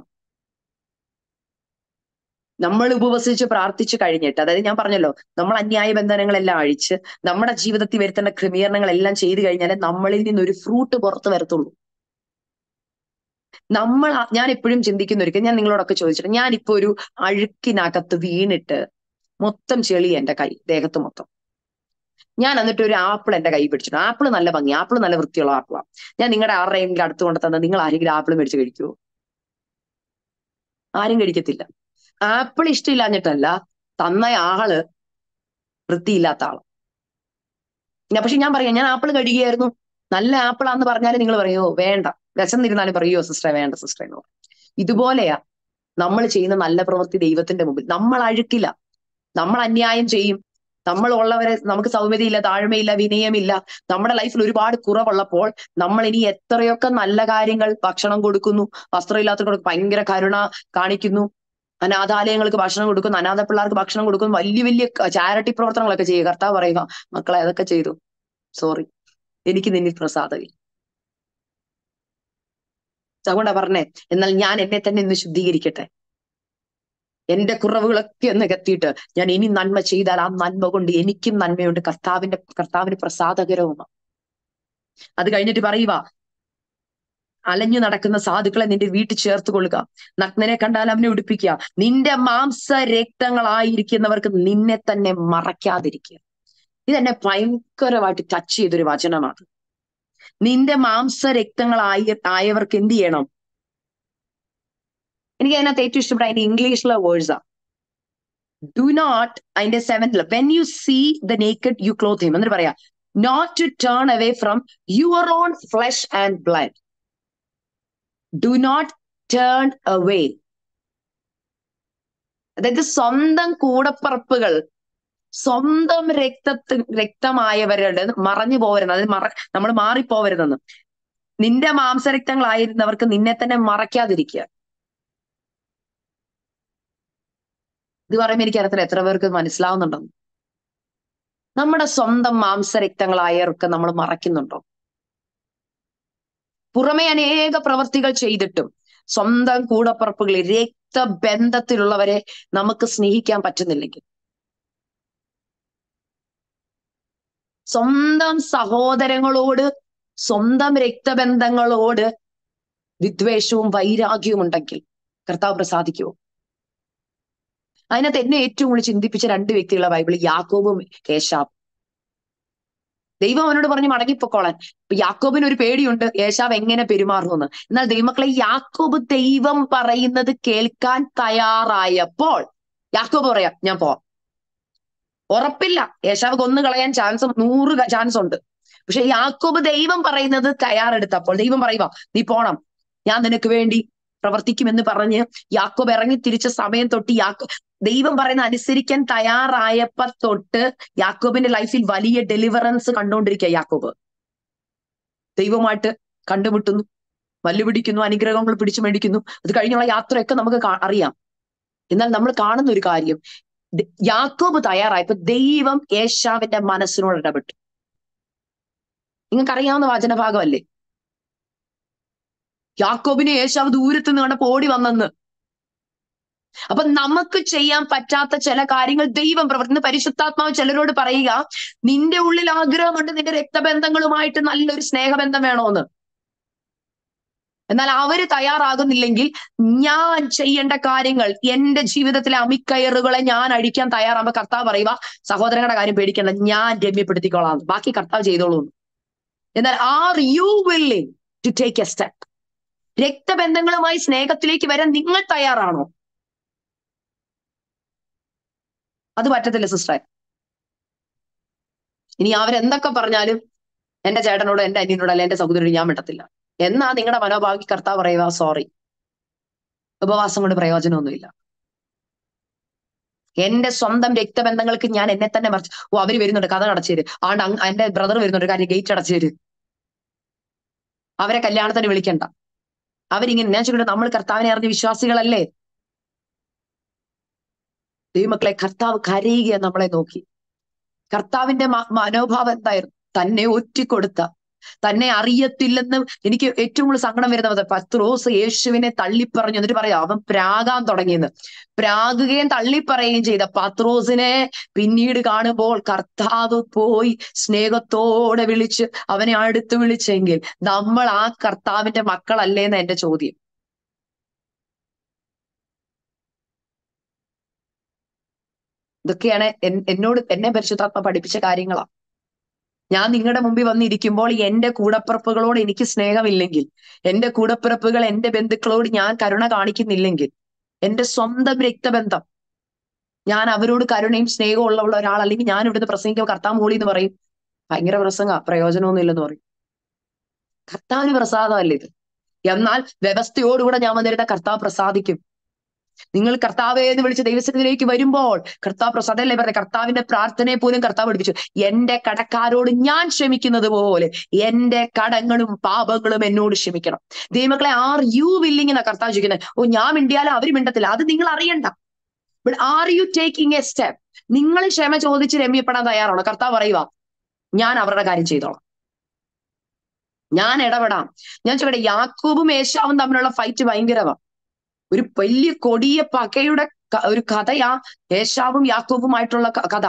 A: നമ്മൾ ഉപവസിച്ച് പ്രാർത്ഥിച്ചു കഴിഞ്ഞിട്ട്, അതായത് ഞാൻ പറഞ്ഞല്ലോ, നമ്മൾ അന്യായ ബന്ധനങ്ങളെല്ലാം അഴിച്ച് നമ്മുടെ ജീവിതത്തിൽ വരുത്തേണ്ട ക്രമീകരണങ്ങളെല്ലാം ചെയ്തു കഴിഞ്ഞാൽ നമ്മളിൽ നിന്നൊരു ഫ്രൂട്ട് പുറത്ത് വരത്തുള്ളൂ. ഞാൻ എപ്പോഴും ചിന്തിക്കുന്ന ഒരിക്കൽ ഞാൻ നിങ്ങളോടൊക്കെ ചോദിച്ചിട്ട്, ഞാനിപ്പോ ഒരു അഴുക്കിനകത്ത് വീണിട്ട് മൊത്തം ചെളി എന്റെ ദേഹത്ത് മൊത്തം. ഞാൻ എന്നിട്ട് ഒരു ആപ്പിൾ എന്റെ കൈ പിടിച്ചിട്ട്, ആപ്പിൾ നല്ല ഭംഗി, ആപ്പിൾ നല്ല വൃത്തിയുള്ള ആപ്പിളാണ്, ഞാൻ നിങ്ങളുടെ ആരുടെയെങ്കിലും അടുത്ത് കൊണ്ട് തന്നാൽ നിങ്ങൾ ആരെങ്കിലും ആപ്പിൾ മേടിച്ച് കഴിക്കുമോ? ആരും കഴിക്കത്തില്ല. ആപ്പിൾ ഇഷ്ടമില്ലാഞ്ഞിട്ടല്ല, തന്ന ആള് വൃത്തിയില്ലാത്ത ആള്. പക്ഷെ ഞാൻ പറയാം, ഞാൻ ആപ്പിൾ കഴുകിയായിരുന്നു, നല്ല ആപ്പിളാന്ന് പറഞ്ഞാലും നിങ്ങൾ പറയുമോ? വേണ്ട. വിശന്നിരുന്നാലും പറയുമോ സിസ്റ്ററെ വേണ്ട സിസ്റ്ററെ എന്ന് പറയും. ഇതുപോലെയാ നമ്മൾ ചെയ്യുന്ന നല്ല പ്രവൃത്തി ദൈവത്തിന്റെ മുമ്പിൽ. നമ്മൾ അഴുക്കില്ല, നമ്മൾ അന്യായം ചെയ്യും, നമ്മൾ ഉള്ളവരെ നമുക്ക് സൗമ്യതയില്ല, താഴ്മയില്ല, വിനയമില്ല, നമ്മുടെ ലൈഫിൽ ഒരുപാട് കുറവുള്ളപ്പോൾ നമ്മൾ ഇനി എത്രയൊക്കെ നല്ല കാര്യങ്ങൾ, ഭക്ഷണം കൊടുക്കുന്നു, വസ്ത്രമില്ലാത്തവർക്ക് ഭയങ്കര കരുണ കാണിക്കുന്നു, അനാഥാലയങ്ങൾക്ക് ഭക്ഷണം കൊടുക്കുന്നു, അനാഥ പിള്ളേർക്ക് ഭക്ഷണം കൊടുക്കുന്നു, വലിയ വലിയ ചാരിറ്റി പ്രവർത്തനങ്ങളൊക്കെ ചെയ്യുക. കർത്താവ് പറയുക, മക്കളെ അതൊക്കെ ചെയ്തു, സോറി, എനിക്ക് നിന്നിൽ പ്രസാദമില്ല. അതുകൊണ്ടാ പറഞ്ഞേ, എന്നാൽ ഞാൻ എന്നെ തന്നെ ഇന്ന് ശുദ്ധീകരിക്കട്ടെ, എന്റെ കുറവുകളൊക്കെ നികത്തിയിട്ട് ഞാൻ ഇനി നന്മ ചെയ്താൽ ആ നന്മ കൊണ്ട് എനിക്കും നന്മയുണ്ട്, കർത്താവിന് പ്രസാദകരവുമാണ്. അത് കഴിഞ്ഞിട്ട് പറയുക, അലഞ്ഞു നടക്കുന്ന സാധുക്കളെ നിന്റെ വീട്ടിൽ ചേർത്ത് കൊള്ളുക, നഗ്നനെ കണ്ടാൽ അവനെ ഉടുപ്പിക്കുക, നിന്റെ മാംസരക്തങ്ങളായിരിക്കുന്നവർക്ക് നിന്നെ തന്നെ മറയ്ക്കാതിരിക്കുക. ഇതെന്നെ ഭയങ്കരമായിട്ട് ടച്ച് ചെയ്തൊരു വചനമാണ്. നിന്റെ ആയവർക്ക് എന്ത് ചെയ്യണം? എനിക്ക് അതിനകത്ത് ഏറ്റവും ഇഷ്ടപ്പെട്ട അതിന്റെ ഇംഗ്ലീഷിലെ വേഴ്സാ. ഡു നോട്ട്, അതിന്റെ 7th, when you see the naked you clothe him. എന്നിട്ട് പറയാ, not to turn away from your own flesh and blood. Do not turn away. അതായത് സ്വന്തം കൂടപ്പറപ്പുകൾ, സ്വന്തം രക്തമായവരുടെ മറഞ്ഞു പോകരുത്, അതിൽ നമ്മൾ മാറിപ്പോവരുതെന്ന്. നിന്റെ മാംസരക്തങ്ങളായിരുന്നവർക്ക് നിന്നെ തന്നെ മറയ്ക്കാതിരിക്കുക. ഇത് പറയുമ്പോൾ എനിക്കറിയത്തില്ല എത്ര പേർക്ക് മനസ്സിലാവുന്നുണ്ടെന്ന്. നമ്മുടെ സ്വന്തം മാംസരക്തങ്ങളായവർക്ക് നമ്മൾ മറയ്ക്കുന്നുണ്ടോ? പുറമെ അനേക പ്രവർത്തികൾ ചെയ്തിട്ടും സ്വന്തം കൂടപ്പുറപ്പുകളിൽ രക്തബന്ധത്തിലുള്ളവരെ നമുക്ക് സ്നേഹിക്കാൻ പറ്റുന്നില്ലെങ്കിൽ, സ്വന്തം സഹോദരങ്ങളോട്, സ്വന്തം രക്തബന്ധങ്ങളോട് വിദ്വേഷവും വൈരാഗ്യവും ഉണ്ടെങ്കിൽ കർത്താവ് പ്രസാദിക്കുമോ? അതിനകത്ത് എന്നെ ഏറ്റവും കൂടുതൽ ചിന്തിപ്പിച്ച 2 വ്യക്തികളെ ബൈബിളിൽ, യാക്കോബും ഏശാവും. ദൈവം അവനോട് പറഞ്ഞു മടങ്ങിപ്പൊക്കോളാൻ. യാക്കോബിന് ഒരു പേടിയുണ്ട്, ഏശാവ് എങ്ങനെ പെരുമാറുമെന്ന്. എന്നാൽ ദൈവമക്കളെ, യാക്കോബ് ദൈവം പറയുന്നത് കേൾക്കാൻ തയ്യാറായപ്പോൾ യാക്കോബ് പറയാം, ഞാൻ പോവാം. ഉറപ്പില്ല, ഏശാവ് കൊന്നു കളയാൻ 100 ചാൻസ് ഉണ്ട്. പക്ഷെ യാക്കോബ് ദൈവം പറയുന്നത് തയ്യാറെടുത്തപ്പോൾ ദൈവം പറയുക, നീ പോണം, ഞാൻ നിനക്ക് വേണ്ടി പ്രവർത്തിക്കുമെന്ന് പറഞ്ഞ് യാക്കോബ് ഇറങ്ങി തിരിച്ച സമയം തൊട്ട് ദൈവം പറയുന്ന അനുസരിക്കാൻ തയ്യാറായപ്പോ തൊട്ട് യാക്കോബിന്റെ ലൈഫിൽ വലിയ ഡെലിവറൻസ് കണ്ടുകൊണ്ടിരിക്കുക. യാക്കോബ് ദൈവമായിട്ട് കണ്ടുമുട്ടുന്നു, വല്ലുപിടിക്കുന്നു, അനുഗ്രഹങ്ങൾ പിടിച്ചു മേടിക്കുന്നു. അത് കഴിഞ്ഞുള്ള യാത്രയൊക്കെ നമുക്ക് അറിയാം. എന്നാൽ നമ്മൾ കാണുന്ന ഒരു കാര്യം, യാക്കോബ് തയ്യാറായപ്പോ ദൈവം ഏശാവിന്റെ മനസ്സിനോട് ഇടപെട്ടു. നിങ്ങൾക്കറിയാവുന്ന വചനഭാഗമല്ലേ? യാക്കോബിനെ ഏശാവ് ദൂരത്ത് നിന്ന് കണ്ടപ്പോ ഓടി വന്നെന്ന്. അപ്പൊ നമുക്ക് ചെയ്യാൻ പറ്റാത്ത ചില കാര്യങ്ങൾ ദൈവം പ്രവർത്തിക്കുന്ന പരിശുദ്ധാത്മാവ് ചിലരോട് പറയുക, നിന്റെ ഉള്ളിൽ ആഗ്രഹമുണ്ട് നിന്റെ രക്തബന്ധങ്ങളുമായിട്ട് നല്ലൊരു സ്നേഹബന്ധം വേണോന്ന്. എന്നാൽ അവര് തയ്യാറാകുന്നില്ലെങ്കിൽ ഞാൻ ചെയ്യേണ്ട കാര്യങ്ങൾ, എന്റെ ജീവിതത്തിലെ അമിക്കയറുകളെ ഞാൻ അഴിക്കാൻ തയ്യാറാകുമ്പോ കർത്താവ് പറയുക, സഹോദരങ്ങളുടെ കാര്യം പേടിക്കേണ്ട, ഞാൻ രമ്യപ്പെടുത്തിക്കോളാം, ബാക്കി കർത്താവ് ചെയ്തോളൂ. എന്നാൽ are you willing to take a step? രക്തബന്ധങ്ങളുമായി സ്നേഹത്തിലേക്ക് വരാൻ നിങ്ങൾ തയ്യാറാണോ? അത് പറ്റത്തില്ല സിസ്റ്ററെ. ഇനി അവരെന്തൊക്കെ പറഞ്ഞാലും എന്റെ ചേട്ടനോട്, എന്റെ അനിയനോട്, അല്ലെ എന്റെ സഹോദരനോട് ഞാൻ മിണ്ടത്തില്ല എന്നാ നിങ്ങളുടെ മനോഭാവി കർത്താവ് പറയുക, സോറി, ഉപവാസം കൊണ്ട് പ്രയോജനമൊന്നുമില്ല. എന്റെ സ്വന്തം രക്തബന്ധങ്ങൾക്ക് ഞാൻ എന്നെ തന്നെ മറിച്ച്, അവര് വരുന്നുണ്ട്, കഥ അടച്ചേര്, എന്റെ ബ്രദർ വരുന്നുണ്ട്, കാര്യം ഗേറ്റ് അടച്ചേര്, അവരെ കല്യാണത്തിന് വിളിക്കണ്ട, അവരിങ്ങനെ. ഞാൻ ചോദിക്കട്ടെ, നമ്മൾ കർത്താവിനെ അറിഞ്ഞ വിശ്വാസികളല്ലേ? ദൈവമക്കളെ, കർത്താവ് കരയുക നമ്മളെ നോക്കി. കർത്താവിന്റെ മനോഭാവം എന്തായിരുന്നു? തന്നെ ഒറ്റിക്കൊടുത്ത, തന്നെ അറിയത്തില്ലെന്ന്. എനിക്ക് ഏറ്റവും കൂടുതൽ സങ്കടം വരുന്നത് പത്രോസ് യേശുവിനെ തള്ളിപ്പറഞ്ഞു. എന്നിട്ട് പറയാം അവൻ പ്രാകാൻ തുടങ്ങിയെന്ന്. പ്രാകുകയും തള്ളിപ്പറയുകയും ചെയ്ത പത്രോസിനെ പിന്നീട് കാണുമ്പോൾ കർത്താവ് പോയി സ്നേഹത്തോടെ വിളിച്ച് അവനെ അടുത്ത് വിളിച്ചെങ്കിൽ നമ്മൾ ആ കർത്താവിന്റെ മക്കളല്ലേന്ന് എന്റെ ചോദ്യം. ഇതൊക്കെയാണ് എന്നെ പരിശുദ്ധാത്മ പഠിപ്പിച്ച കാര്യങ്ങളാ. ഞാൻ നിങ്ങളുടെ മുമ്പിൽ വന്നിരിക്കുമ്പോൾ എന്റെ കൂടപ്പിറപ്പുകളോട് എനിക്ക് സ്നേഹമില്ലെങ്കിൽ, എന്റെ കൂടപ്പിറപ്പുകൾ എന്റെ ബന്ധുക്കളോട് ഞാൻ കരുണ കാണിക്കുന്നില്ലെങ്കിൽ, എന്റെ സ്വന്തം രക്തബന്ധം ഞാൻ അവരോട് കരുണയും സ്നേഹവും ഉള്ള ഒരാൾ, അല്ലെങ്കിൽ ഞാൻ ഇവിടുന്ന് പ്രസംഗിക്കുമ്പോൾ കർത്താവ് മൂളി എന്ന് പറയും, ഭയങ്കര പ്രസംഗ, പ്രയോജനമൊന്നും ഇല്ലെന്ന് പറയും. കർത്താവിന് പ്രസാദമല്ല ഇത്. എന്നാൽ വ്യവസ്ഥയോടുകൂടെ ഞാൻ വന്നിരുന്ന കർത്താവ് പ്രസാദിക്കും. നിങ്ങൾ കർത്താവേ എന്ന് വിളിച്ച് ദൈവസന്നിധിയിലേക്ക് വരുമ്പോൾ കർത്താവ് പ്രസാദല്ലേ പറഞ്ഞത്. കർത്താവിന്റെ പ്രാർത്ഥനയെ പോലും കർത്താവ് പഠിപ്പിച്ചു, എന്റെ കടക്കാരോട് ഞാൻ ക്ഷമിക്കുന്നത് പോലെ എന്റെ കടങ്ങളും പാപങ്ങളും എന്നോട് ക്ഷമിക്കണം. ദൈവമക്കളെ, ആർ യു വില്ലിങ് എന്നാ കർത്താവ് ചോദിക്കുന്നത്. ഓ, ഞാൻ മിണ്ടിയാലും അവർ മിണ്ടത്തില്ല, അത് നിങ്ങൾ അറിയണ്ട. But are you taking a step? നിങ്ങൾ ക്ഷമ ചോദിച്ച് രമ്യപ്പെടാൻ തയ്യാറാണോ? കർത്താവ് പറയുക, ഞാൻ അവരുടെ കാര്യം ചെയ്തോളാം, ഞാൻ ഇടപെടാം. ഞാൻ ചോദിക്കട്ടെ, യാക്കോബും ഏശാവും തമ്മിലുള്ള ഫൈറ്റ് ഭയങ്കരമാണ്. ഒരു വലിയ കൊടിയ പകയുടെ ഒരു കഥയാ ഏശാവും യാക്കോബുമായിട്ടുള്ള കഥ.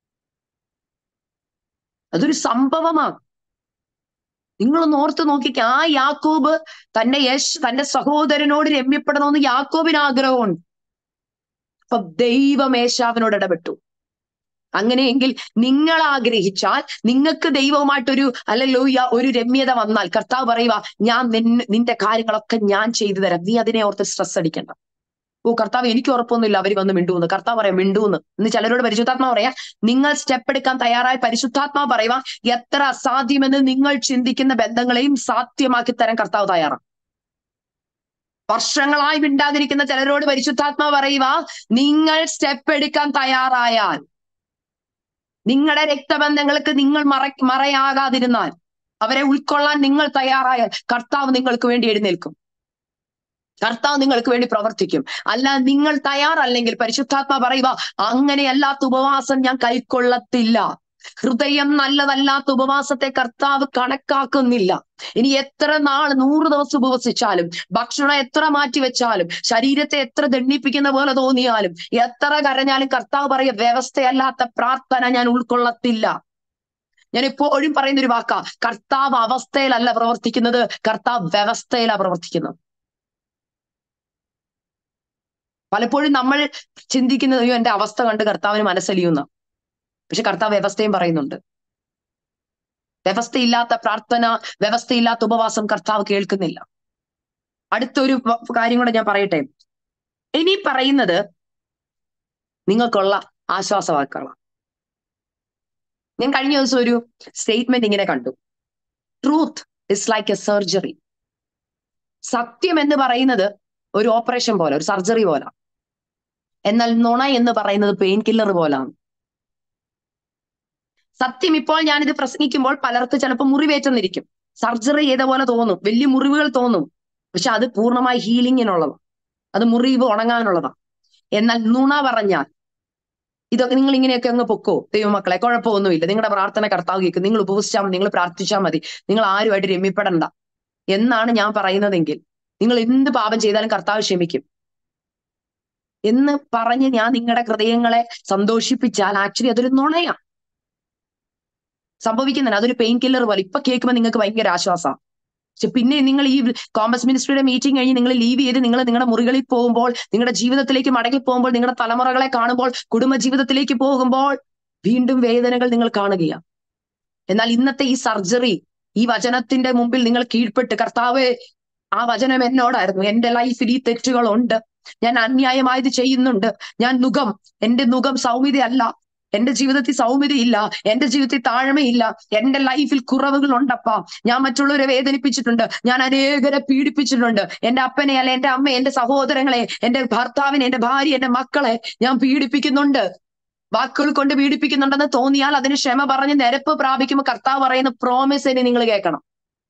A: അതൊരു സംഭവമാണ്. നിങ്ങളൊന്ന് ഓർത്ത് നോക്കിക്ക. ആ യാക്കോബ് തന്റെ സഹോദരനോട് രമ്യപ്പെടണമെന്ന് യാക്കോബിന് ആഗ്രഹമുണ്ട്. അപ്പൊ ദൈവം ഏശാവിനോട് ഇടപെട്ടു. അങ്ങനെയെങ്കിൽ നിങ്ങൾ ആഗ്രഹിച്ചാൽ, നിങ്ങൾക്ക് ദൈവവുമായിട്ടൊരു ഒരു രമ്യത വന്നാൽ കർത്താവ് പറയുക, ഞാൻ നിന്റെ കാര്യങ്ങളൊക്കെ ഞാൻ ചെയ്തു തരാം, നീ അതിനെ ഓർത്ത് സ്ട്രെസ് അടിക്കണ്ട. ഓ കർത്താവ്, എനിക്ക് ഉറപ്പൊന്നുമില്ല അവര് വന്ന് മിണ്ടൂന്ന്. കർത്താവ് പറയാം മിണ്ടൂന്ന്. ഇന്ന് ചിലരോട് പരിശുദ്ധാത്മാ പറയാ, നിങ്ങൾ സ്റ്റെപ്പ് എടുക്കാൻ തയ്യാറായ പരിശുദ്ധാത്മാ പറയുക, എത്ര അസാധ്യമെന്ന് നിങ്ങൾ ചിന്തിക്കുന്ന ബന്ധങ്ങളെയും സാധ്യമാക്കി തരാൻ കർത്താവ് തയ്യാറാണ്. വർഷങ്ങളായി മിണ്ടാതിരിക്കുന്ന ചിലരോട് പരിശുദ്ധാത്മാ പറയുക, നിങ്ങൾ സ്റ്റെപ്പ് എടുക്കാൻ തയ്യാറായാൽ, നിങ്ങളുടെ രക്തബന്ധങ്ങൾക്ക് നിങ്ങൾ മറയാകാതിരുന്നാൽ, അവരെ ഉൾക്കൊള്ളാൻ നിങ്ങൾ തയ്യാറായാൽ കർത്താവ് നിങ്ങൾക്ക് വേണ്ടി എഴുന്നേൽക്കും. കർത്താവ് നിങ്ങൾക്ക് വേണ്ടി പ്രവർത്തിക്കും. അല്ല, നിങ്ങൾ തയ്യാറല്ലെങ്കിൽ പരിശുദ്ധാത്മാ പറയുക, അങ്ങനെയല്ലാത്ത ഉപവാസം ഞാൻ കൈക്കൊള്ളത്തില്ല. ഹൃദയം നല്ലതല്ലാത്ത ഉപവാസത്തെ കർത്താവ് കണക്കാക്കുന്നില്ല. ഇനി എത്ര നാൾ 100 ദിവസം ഉപവസിച്ചാലും, ഭക്ഷണം എത്ര മാറ്റി വെച്ചാലും, ശരീരത്തെ എത്ര ദണ്ഡിപ്പിക്കുന്ന പോലെ തോന്നിയാലും, എത്ര കരഞ്ഞാലും കർത്താവ് പറയുക, വ്യവസ്ഥയല്ലാത്ത പ്രാർത്ഥന ഞാൻ ഉൾക്കൊള്ളത്തില്ല. ഞാൻ എപ്പോഴും പറയുന്നൊരു വാക്കാ, കർത്താവ് അവസ്ഥയിലല്ല പ്രവർത്തിക്കുന്നത്, കർത്താവ് വ്യവസ്ഥയിലാണ് പ്രവർത്തിക്കുന്നത്. പലപ്പോഴും നമ്മൾ ചിന്തിക്കുന്നത്, അയ്യോ എന്റെ അവസ്ഥ കണ്ട് കർത്താവിന് മനസ്സലിയുന്ന. പക്ഷെ കർത്താവ് വ്യവസ്ഥയും പറയുന്നുണ്ട്. വ്യവസ്ഥയില്ലാത്ത പ്രാർത്ഥന, വ്യവസ്ഥയില്ലാത്ത ഉപവാസം കർത്താവ് കേൾക്കുന്നില്ല. അടുത്തൊരു കാര്യം കൂടെ ഞാൻ പറയട്ടെ. ഇനി പറയുന്നത് നിങ്ങൾക്കുള്ള ആശ്വാസവാക്കുകളാണ്. ഞാൻ കഴിഞ്ഞ ദിവസം ഒരു സ്റ്റേറ്റ്മെന്റ് ഇങ്ങനെ കണ്ടു, truth is like a surgery. സത്യം എന്ന് പറയുന്നത് ഒരു ഓപ്പറേഷൻ പോലെ, ഒരു സർജറി പോലെ. എന്നാൽ നുണ എന്ന് പറയുന്നത് പെയിൻ കില്ലർ പോലാണ്. സത്യം, ഇപ്പോൾ ഞാനിത് പ്രസംഗിക്കുമ്പോൾ പലർക്ക് ചിലപ്പോൾ മുറിവേറ്റെന്നിരിക്കും, സർജറി ചെയ്ത പോലെ തോന്നും, വലിയ മുറിവുകൾ തോന്നും. പക്ഷെ അത് പൂർണ്ണമായി ഹീലിങ്ങിനുള്ളതാണ്, അത് മുറിവ് ഉണങ്ങാനുള്ളതാണ്. എന്നാൽ നുണ പറഞ്ഞാൽ, ഇതൊക്കെ നിങ്ങൾ ഇങ്ങനെയൊക്കെ അങ്ങ് പൊക്കോ ദൈവമക്കളെ, കുഴപ്പമൊന്നുമില്ല, നിങ്ങളുടെ പ്രാർത്ഥന കർത്താവ് കേൾക്കും, നിങ്ങൾ ഉപവസിച്ചാൽ മതി, നിങ്ങൾ പ്രാർത്ഥിച്ചാൽ മതി, നിങ്ങൾ ആരുമായിട്ട് രമ്യപ്പെടണ്ട എന്നാണ് ഞാൻ പറയുന്നതെങ്കിൽ, നിങ്ങൾ എന്ത് പാപം ചെയ്താലും കർത്താവ് ക്ഷമിക്കും എന്ന് പറഞ്ഞ് ഞാൻ നിങ്ങളുടെ ഹൃദയങ്ങളെ സന്തോഷിപ്പിച്ചാൽ ആക്ച്വലി അതൊരു നുണയാണ് സംഭവിക്കുന്നുണ്ട്. അതൊരു പെയിൻ കില്ലർ പോലെ. ഇപ്പൊ കേൾക്കുമ്പോൾ നിങ്ങൾക്ക് ഭയങ്കര ആശ്വാസമാണ്. പക്ഷെ പിന്നെ നിങ്ങൾ ഈ കോമ്പസ് മിനിസ്ട്രിയുടെ മീറ്റിംഗ് കഴിഞ്ഞ് നിങ്ങൾ ലീവ് ചെയ്ത് നിങ്ങൾ നിങ്ങളുടെ മുറികളിൽ പോകുമ്പോൾ, നിങ്ങളുടെ ജീവിതത്തിലേക്ക് മടങ്ങി പോകുമ്പോൾ, നിങ്ങളുടെ തലമുറകളെ കാണുമ്പോൾ, കുടുംബ ജീവിതത്തിലേക്ക് പോകുമ്പോൾ വീണ്ടും വേദനകൾ നിങ്ങൾ കാണുകയാണ്. എന്നാൽ ഇന്നത്തെ ഈ സർജറി, ഈ വചനത്തിന്റെ മുമ്പിൽ നിങ്ങൾ കീഴ്പ്പെട്ട്, കർത്താവേ ആ വചനം എന്നോടായിരുന്നു, എന്റെ ലൈഫിൽ ഈ തെറ്റുകളുണ്ട്, ഞാൻ അന്യായമായത് ചെയ്യുന്നുണ്ട്, എന്റെ നുകം സൗമ്യതയല്ല, എന്റെ ജീവിതത്തിൽ സൗമ്യതയില്ല, എന്റെ ജീവിതത്തിൽ താഴ്മയില്ല, എന്റെ ലൈഫിൽ കുറവുകൾ ഉണ്ടപ്പാ, ഞാൻ മറ്റുള്ളവരെ വേദനിപ്പിച്ചിട്ടുണ്ട്, ഞാൻ അനേകരെ പീഡിപ്പിച്ചിട്ടുണ്ട്, എന്റെ അപ്പനെ അല്ലെ എന്റെ അമ്മയെ, എന്റെ സഹോദരങ്ങളെ, എന്റെ ഭർത്താവിനെ, എന്റെ ഭാര്യ, എന്റെ മക്കളെ ഞാൻ പീഡിപ്പിക്കുന്നുണ്ട്. വാക്കുകൾ കൊണ്ട് പീഡിപ്പിക്കുന്നുണ്ടെന്ന് തോന്നിയാൽ അതിന് ക്ഷമ പറഞ്ഞ് നിരപ്പ് പ്രാപിക്കുമ്പോൾ കർത്താവ് പറയുന്ന പ്രോമിസിനെ നിങ്ങൾ കേൾക്കണം.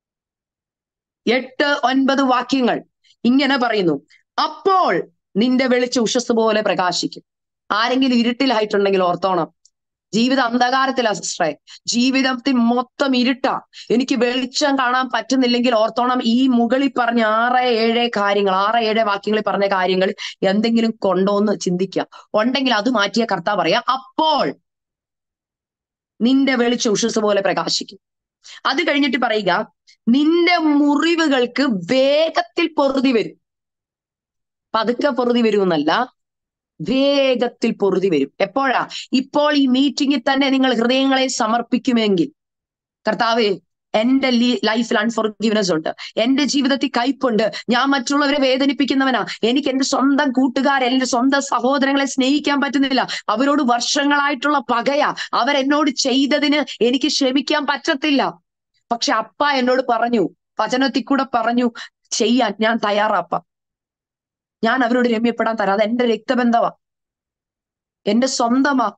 A: 8-9 വാക്യങ്ങൾ ഇങ്ങനെ പറയുന്നു, അപ്പോൾ നിന്റെ വെളിച്ചം ഉഷസ് പോലെ പ്രകാശിക്കും. ആരെങ്കിലും ഇരുട്ടിലായിട്ടുണ്ടെങ്കിൽ ഓർത്തോണം, ജീവിതം അന്ധകാരത്തിലാ സിസ്റ്ററെ, ജീവിതത്തിൽ മൊത്തം ഇരുട്ടാ, എനിക്ക് വെളിച്ചം കാണാൻ പറ്റുന്നില്ലെങ്കിൽ ഓർത്തോണം, ഈ മുകളിൽ പറഞ്ഞ 6-7 വാക്യങ്ങളിൽ പറഞ്ഞ കാര്യങ്ങൾ എന്തെങ്കിലും കൊണ്ടോന്ന് ചിന്തിക്കുക. ഉണ്ടെങ്കിൽ അത് മാറ്റിയ കർത്താവ് പറയാ, അപ്പോൾ നിന്റെ വെളിച്ചം ഉഷസ് പോലെ പ്രകാശിക്കും. അത് കഴിഞ്ഞിട്ട് പറയുക, നിന്റെ മുറിവുകൾക്ക് വേഗത്തിൽ പൊറുതി വരും. പതുക്കെ പൊറുതി വരുമെന്നല്ല, വേഗത്തിൽ പൊറുതി വരും. എപ്പോഴാ? ഇപ്പോൾ ഈ മീറ്റിംഗിൽ തന്നെ നിങ്ങൾ ഹൃദയങ്ങളെ സമർപ്പിക്കുമെങ്കിൽ, കർത്താവേ എന്റെ ലൈഫിൽ അൺഫോർഗിവ്നെസ് ഉണ്ട്, എന്റെ ജീവിതത്തിൽ കയ്പുണ്ട്, ഞാൻ മറ്റുള്ളവരെ വേദനിപ്പിക്കുന്നവനാ, എനിക്ക് എന്റെ സ്വന്തം കൂട്ടുകാരെ, എന്റെ സ്വന്തം സഹോദരങ്ങളെ സ്നേഹിക്കാൻ പറ്റുന്നില്ല, അവരോട് വർഷങ്ങളായിട്ടുള്ള പകയാ, അവരെന്നോട് ചെയ്തതിന് എനിക്ക് ക്ഷമിക്കാൻ പറ്റത്തില്ല. പക്ഷെ അപ്പ എന്നോട് പറഞ്ഞു, വചനത്തിൽ കൂടെ പറഞ്ഞു, ചെയ്യാൻ ഞാൻ തയ്യാറാപ്പ. ഞാൻ അവരോട് രമ്യപ്പെടാൻ തരാം. അത് എന്റെ രക്തബന്ധമാ, എന്റെ സ്വന്തമാ,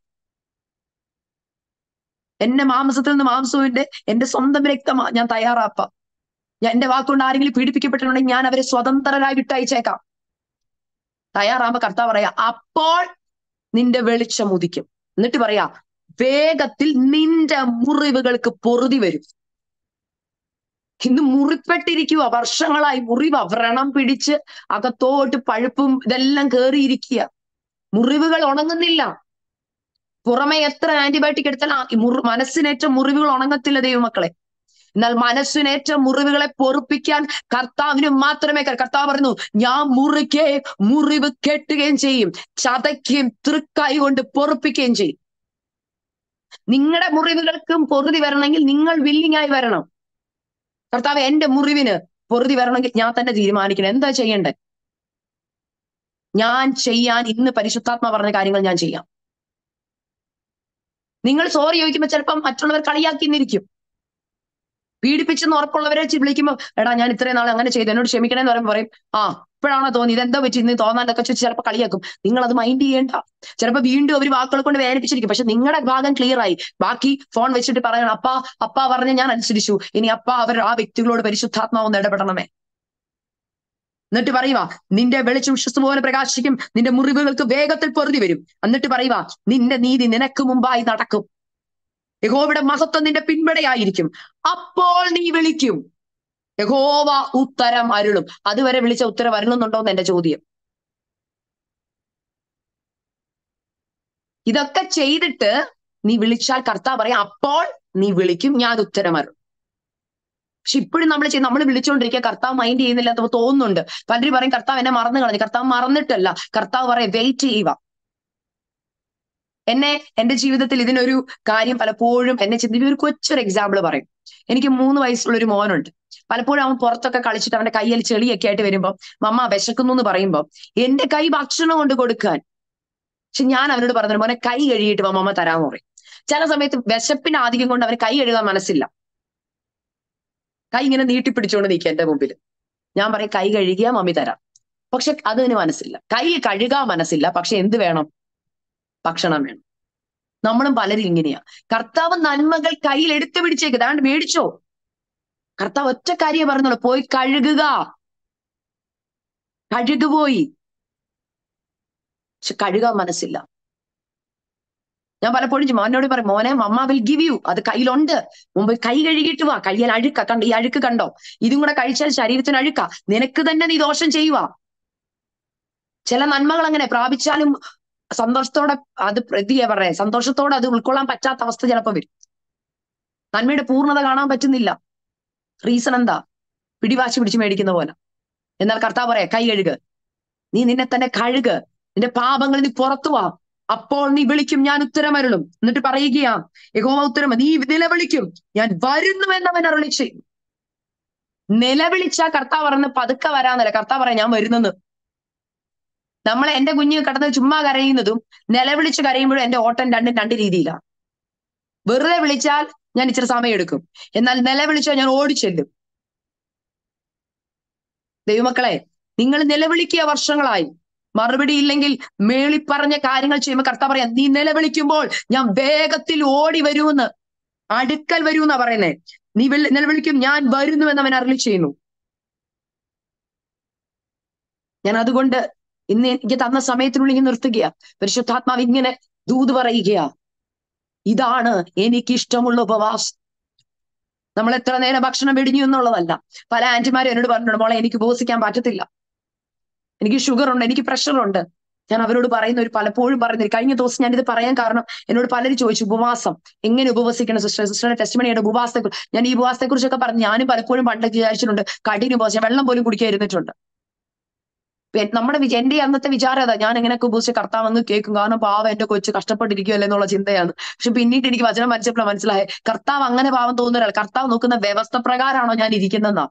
A: എന്നെ മാംസത്തിൽ നിന്ന് മാംസവിന്റെ എന്റെ സ്വന്തം രക്തമാ, ഞാൻ തയ്യാറാപ്പ. ഞാൻ എന്റെ വാക്കുകൊണ്ട് ആരെങ്കിലും പീഡിപ്പിക്കപ്പെട്ടിട്ടുണ്ടെങ്കിൽ ഞാൻ അവരെ സ്വതന്ത്രരായി വിട്ടയച്ചേക്കാം. തയ്യാറാകുമ്പോ കർത്താവ് പറയാ, അപ്പോൾ നിന്റെ വെളിച്ചം ഉദിക്കും. എന്നിട്ട് പറയാ, വേഗത്തിൽ നിന്റെ മുറിവുകൾക്ക് പൊറുതി വരും. ഇന്ന് മുറിപ്പെട്ടിരിക്കുക, വർഷങ്ങളായി മുറിവ, വ്രണം പിടിച്ച് അകത്തോട്ട് പഴുപ്പും ഇതെല്ലാം കേറിയിരിക്കുക, മുറിവുകൾ ഉണങ്ങുന്നില്ല. പുറമെ എത്ര ആന്റിബയോട്ടിക് എടുത്താലും മനസ്സിനേറ്റ മുറിവുകൾ ഉണങ്ങത്തില്ല ദൈവമക്കളെ. എന്നാൽ മനസ്സിനേറ്റ മുറിവുകളെ പൊറുപ്പിക്കാൻ കർത്താവിന് മാത്രമേ. കർത്താവ് പറയുന്നു, ഞാൻ മുറിവ് കെട്ടുകയും ചെയ്യും, ചതയ്ക്കുകയും തൃക്കൈ കൊണ്ട് പൊറുപ്പിക്കുകയും ചെയ്യും. നിങ്ങളുടെ മുറിവുകൾക്കും പൊറുതി വരണമെങ്കിൽ നിങ്ങൾ വില്ലിങ് ആയി വരണം. കർത്താവ് എന്റെ മുറിവിന് പൊറുതി വരണമെങ്കിൽ ഞാൻ തന്നെ തീരുമാനിക്കണം എന്താ ചെയ്യണ്ടേ. ഞാൻ ചെയ്യാൻ ഇന്ന് പരിശുദ്ധാത്മ പറഞ്ഞ കാര്യങ്ങൾ ഞാൻ ചെയ്യാം. നിങ്ങൾ സോറി ചോദിക്കുമ്പോൾ ചിലപ്പം മറ്റുള്ളവർ കളിയാക്കിന്നിരിക്കും. പീഡിപ്പിച്ചെന്ന് ഉറപ്പുള്ളവരെ വിളിക്കുമ്പോൾ, എടാ ഞാൻ ഇത്രയും നാളെ അങ്ങനെ ചെയ്തു, എന്നോട് ക്ഷമിക്കണേന്ന് പറയുമ്പോൾ പറയും, ആ ഇപ്പോഴാണോ തോന്നി, ഇതെന്താ പറ്റി ഇന്ന് തോന്നാനൊക്കെ ചോദിച്ച് ചിലപ്പോൾ കളിയാക്കും. നിങ്ങൾ അത് മൈൻഡ് ചെയ്യേണ്ട. ചിലപ്പോൾ വീണ്ടും അവർ വാക്കുകൾ കൊണ്ട് വേദനിപ്പിച്ചിരിക്കും. പക്ഷെ നിങ്ങളുടെ ഭാഗം ക്ലിയർ ആയി. ബാക്കി ഫോൺ വെച്ചിട്ട് പറയണം, അപ്പ പറഞ്ഞ് ഞാൻ അനുസരിച്ചു, ഇനി ആ വ്യക്തികളോട് പരിശുദ്ധാത്മാവൊന്ന് ഇടപെടണമേ. എന്നിട്ട് പറയുക, നിന്റെ വെളിച്ചം ഉഷസ് പോലെ പ്രകാശിക്കും, നിന്റെ മുറിവുകൾക്ക് വേഗത്തിൽ പൊറുതി വരും. എന്നിട്ട് പറയുക, നിന്റെ നീതി നിനക്ക് മുമ്പായി നടക്കും, യഹോവയുടെ മഹത്വം നിന്റെ പിൻപടയായിരിക്കും. അപ്പോൾ നീ വിളിക്കും, യഹോവ ഉത്തരം അരുളും. അതുവരെ വിളിച്ച ഉത്തരം അരുളുന്നുണ്ടോന്ന് എന്റെ ചോദ്യം. ഇതൊക്കെ ചെയ്തിട്ട് നീ വിളിച്ചാൽ കർത്താവ് പറയാം, അപ്പോൾ നീ വിളിക്കും, ഞാൻ ഉത്തരം അരുളും. പക്ഷെ ഇപ്പോഴും നമ്മൾ വിളിച്ചുകൊണ്ടിരിക്കുക, കർത്താവ് മൈൻഡ് ചെയ്യുന്നില്ല എന്ന് തോന്നുന്നുണ്ട്. പലരും പറയും, കർത്താവ് എന്നെ മറന്നു കളഞ്ഞു. കർത്താവ് മറന്നിട്ടല്ല, കർത്താവ് പറയാം, വെയിറ്റ് ചെയ്യുക. എന്റെ ജീവിതത്തിൽ ഇതിനൊരു കാര്യം പലപ്പോഴും എന്നെ ചിന്തിപ്പിക്കുന്ന ഒരു കൊച്ചൊരു എക്സാമ്പിൾ പറയും. എനിക്ക് 3 വയസ്സുള്ള ഒരു മോനുണ്ട്. പലപ്പോഴും അവൻ പുറത്തൊക്കെ കളിച്ചിട്ട് അവന്റെ കയ്യിൽ ചെളിയൊക്കെ ആയിട്ട് വരുമ്പോ, മമ്മ വിശക്കുന്നു എന്ന് പറയുമ്പോ എന്റെ കൈ ഭക്ഷണം കൊണ്ട് കൊടുക്കാൻ. പക്ഷെ ഞാൻ അവനോട് പറഞ്ഞു, മോനെ കൈ കഴുകിയിട്ട് മമ്മ തരാമെന്ന് പറയും. ചില സമയത്ത് വിശപ്പിന്റെ ആധിക്യം കൊണ്ട് അവന് കൈ കഴുകാൻ മനസ്സില്ല. കൈ ഇങ്ങനെ നീട്ടിപ്പിടിച്ചുകൊണ്ട് നിൽക്കുക എന്റെ മുമ്പിൽ. ഞാൻ പറയും, കൈ കഴുകിയാ മമ്മി തരാം. പക്ഷെ അതിന് മനസ്സില്ല. കൈ കഴുകാൻ മനസ്സില്ല, പക്ഷെ എന്ത് വേണം? ഭക്ഷണം വേണം. നമ്മളും പലരും ഇങ്ങനെയാ. കർത്താവ് നന്മകൾ കയ്യിൽ എടുത്തു പിടിച്ചേക്ക്, അതാണ്ട് മേടിച്ചോ. കർത്താവ് ഒറ്റ കാര്യം പറഞ്ഞോളൂ, പോയി കഴുകുപോയി. പക്ഷെ കഴുകാൻ മനസ്സില്ല. ഞാൻ പലപ്പോഴും മോനോട് പറയും, മോനെ മമ്മ വിൽ ഗിവ് യു, അത് കയ്യിലുണ്ട്, മുമ്പ് കൈ കഴുകിയിട്ട് വാ. കയ്യിൽ അഴുക്ക കണ്ടോ, ഈ അഴുക്ക് കണ്ടോ, ഇതും കൂടെ കഴിച്ചാൽ ശരീരത്തിന് അഴുക്ക, നിനക്ക് തന്നെ നീ ദോഷം ചെയ്യുക. ചില നന്മകൾ അങ്ങനെ പ്രാപിച്ചാലും സന്തോഷത്തോടെ അത് പറയാ, സന്തോഷത്തോടെ അത് ഉൾക്കൊള്ളാൻ പറ്റാത്ത അവസ്ഥ ചിലപ്പോൾ വരും. നന്മയുടെ പൂർണ്ണത കാണാൻ പറ്റുന്നില്ല. റീസൺ എന്താ? പിടിവാശി പിടിച്ച് മേടിക്കുന്ന പോലെ. എന്നാൽ കർത്താവ് പറയാ, കൈ കഴുക, നീ നിന്നെ തന്നെ കഴുക, നിന്റെ പാപങ്ങൾ നീ പുറത്തു വാ, അപ്പോൾ നീ വിളിക്കും, ഞാൻ ഉത്തരമരുളും. എന്നിട്ട് പറയുകയാ, യഹോവ ഉത്തരം, നീ നിലവിളിക്കും, ഞാൻ വരുന്നുവെന്നവൻ അരുളി ചെയ്യും. നിലവിളിച്ചാ കർത്താവ് പറയുന്നത് പതുക്കെ വരാന്നല്ല, കർത്താവ് പറയാം, ഞാൻ വരുന്നെന്ന്. നമ്മളെ എന്റെ കുഞ്ഞ് കിടന്ന് ചുമ്മാ കരയുന്നതും നിലവിളിച്ച് കരയുമ്പോഴും എന്റെ ഓട്ടം രണ്ട് രീതിയിലാണ്. വെറുതെ വിളിച്ചാൽ ഞാൻ ഇച്ചിരി സമയം എടുക്കും, എന്നാൽ നിലവിളിച്ചാൽ ഞാൻ ഓടിച്ചെല്ലും. ദൈവമക്കളെ, നിങ്ങൾ നിലവിളിക്കുക വർഷങ്ങളായി, മറുപടി ഇല്ലെങ്കിൽ മേളി പറഞ്ഞ കാര്യങ്ങൾ ചെയ്യുമ്പോൾ കർത്താവ് പറയാം, നീ നിലവിളിക്കുമ്പോൾ ഞാൻ വേഗത്തിൽ ഓടി വരുമെന്ന്, അടുക്കൽ വരുമെന്നാ പറയുന്നേ. നീ നിലവിളിക്കും, ഞാൻ വരുന്നു എന്ന് അവൻ അരുളി ചെയ്യുന്നു. ഞാൻ അതുകൊണ്ട് ഇന്ന് എനിക്ക് തന്ന സമയത്തിനുള്ളിൽ ഇങ്ങനെ നിർത്തുകയാ. പരിശുദ്ധാത്മാവ് ഇങ്ങനെ ദൂത് പറയുകയാ, ഇതാണ് എനിക്കിഷ്ടമുള്ള ഉപവാസം. നമ്മൾ എത്ര നേരം ഭക്ഷണം വെടിഞ്ഞു എന്നുള്ളതല്ല. പല ആന്റിമാരും എന്നോട് പറഞ്ഞിട്ടുണ്ട്, മോളെ എനിക്ക് ഉപവസിക്കാൻ പറ്റത്തില്ല, എനിക്ക് ഷുഗർ ഉണ്ട്, എനിക്ക് പ്രഷർ ഉണ്ട്. ഞാൻ അവരോട് പറയുന്ന പലപ്പോഴും പറയുന്നത്, കഴിഞ്ഞ ദിവസം ഞാനിത് പറയാൻ കാരണം എന്നോട് പലരും ചോദിച്ചു, ഉപവാസം എങ്ങനെ ഉപവസിക്കണം സിസ്റ്റർ, സിസ്റ്ററുടെ ടെസ്റ്റിമണിയുടെ ഉപവാസത്തെ ഞാൻ ഈ ഉപവാസത്തെ കുറിച്ചൊക്കെ പറഞ്ഞു. ഞാനും പലപ്പോഴും പണ്ടൊക്കെ വിചാരിച്ചിട്ടുണ്ട് കഠിന ഉപവാസം, വെള്ളം പോലും കുടിക്കാൻ ഇരുന്നിട്ടുണ്ട്. നമ്മുടെ എന്റെ അന്നത്തെ വിചാരം അതാ, ഞാൻ എങ്ങനെയൊക്കെ ഉപയോഗിച്ച് കർത്താവെന്ന് കേൾക്കും, കാരണം പാവം എന്റെ കൊച്ചു കഷ്ടപ്പെട്ടിരിക്കുമല്ലോ എന്നുള്ള ചിന്തയാണ്. പക്ഷെ പിന്നീട് എനിക്ക് വചനം മനസ്സിലായപ്പോൾ മനസ്സിലായേ, കർത്താവ് അങ്ങനെ പാവം തോന്നുന്ന ഒരാൾ, കർത്താവ് നോക്കുന്ന വ്യവസ്ഥ പ്രകാരമാണോ ഞാൻ ഇരിക്കുന്നതെന്നാ.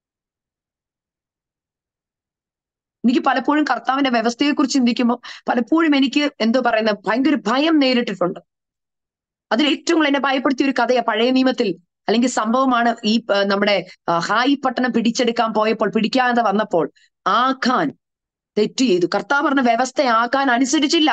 A: എനിക്ക് പലപ്പോഴും കർത്താവിന്റെ വ്യവസ്ഥയെ കുറിച്ച് ചിന്തിക്കുമ്പോൾ പലപ്പോഴും എനിക്ക് എന്തോ പറയുന്നത് ഭയങ്കര ഭയം നേരിട്ടിട്ടുണ്ട്. അതിൽ ഏറ്റവും കൂടുതൽ എന്നെ ഭയപ്പെടുത്തിയ ഒരു കഥയാ പഴയ നിയമത്തിൽ, അല്ലെങ്കിൽ സംഭവമാണ് ഈ നമ്മുടെ ഹായി പട്ടണം പിടിച്ചെടുക്കാൻ പോയപ്പോൾ, പിടിക്കാതെ വന്നപ്പോൾ ആഖാൻ തെറ്റ് ചെയ്തു. കർത്താവ് പറഞ്ഞ വ്യവസ്ഥ ആഖാൻ അനുസരിച്ചില്ല.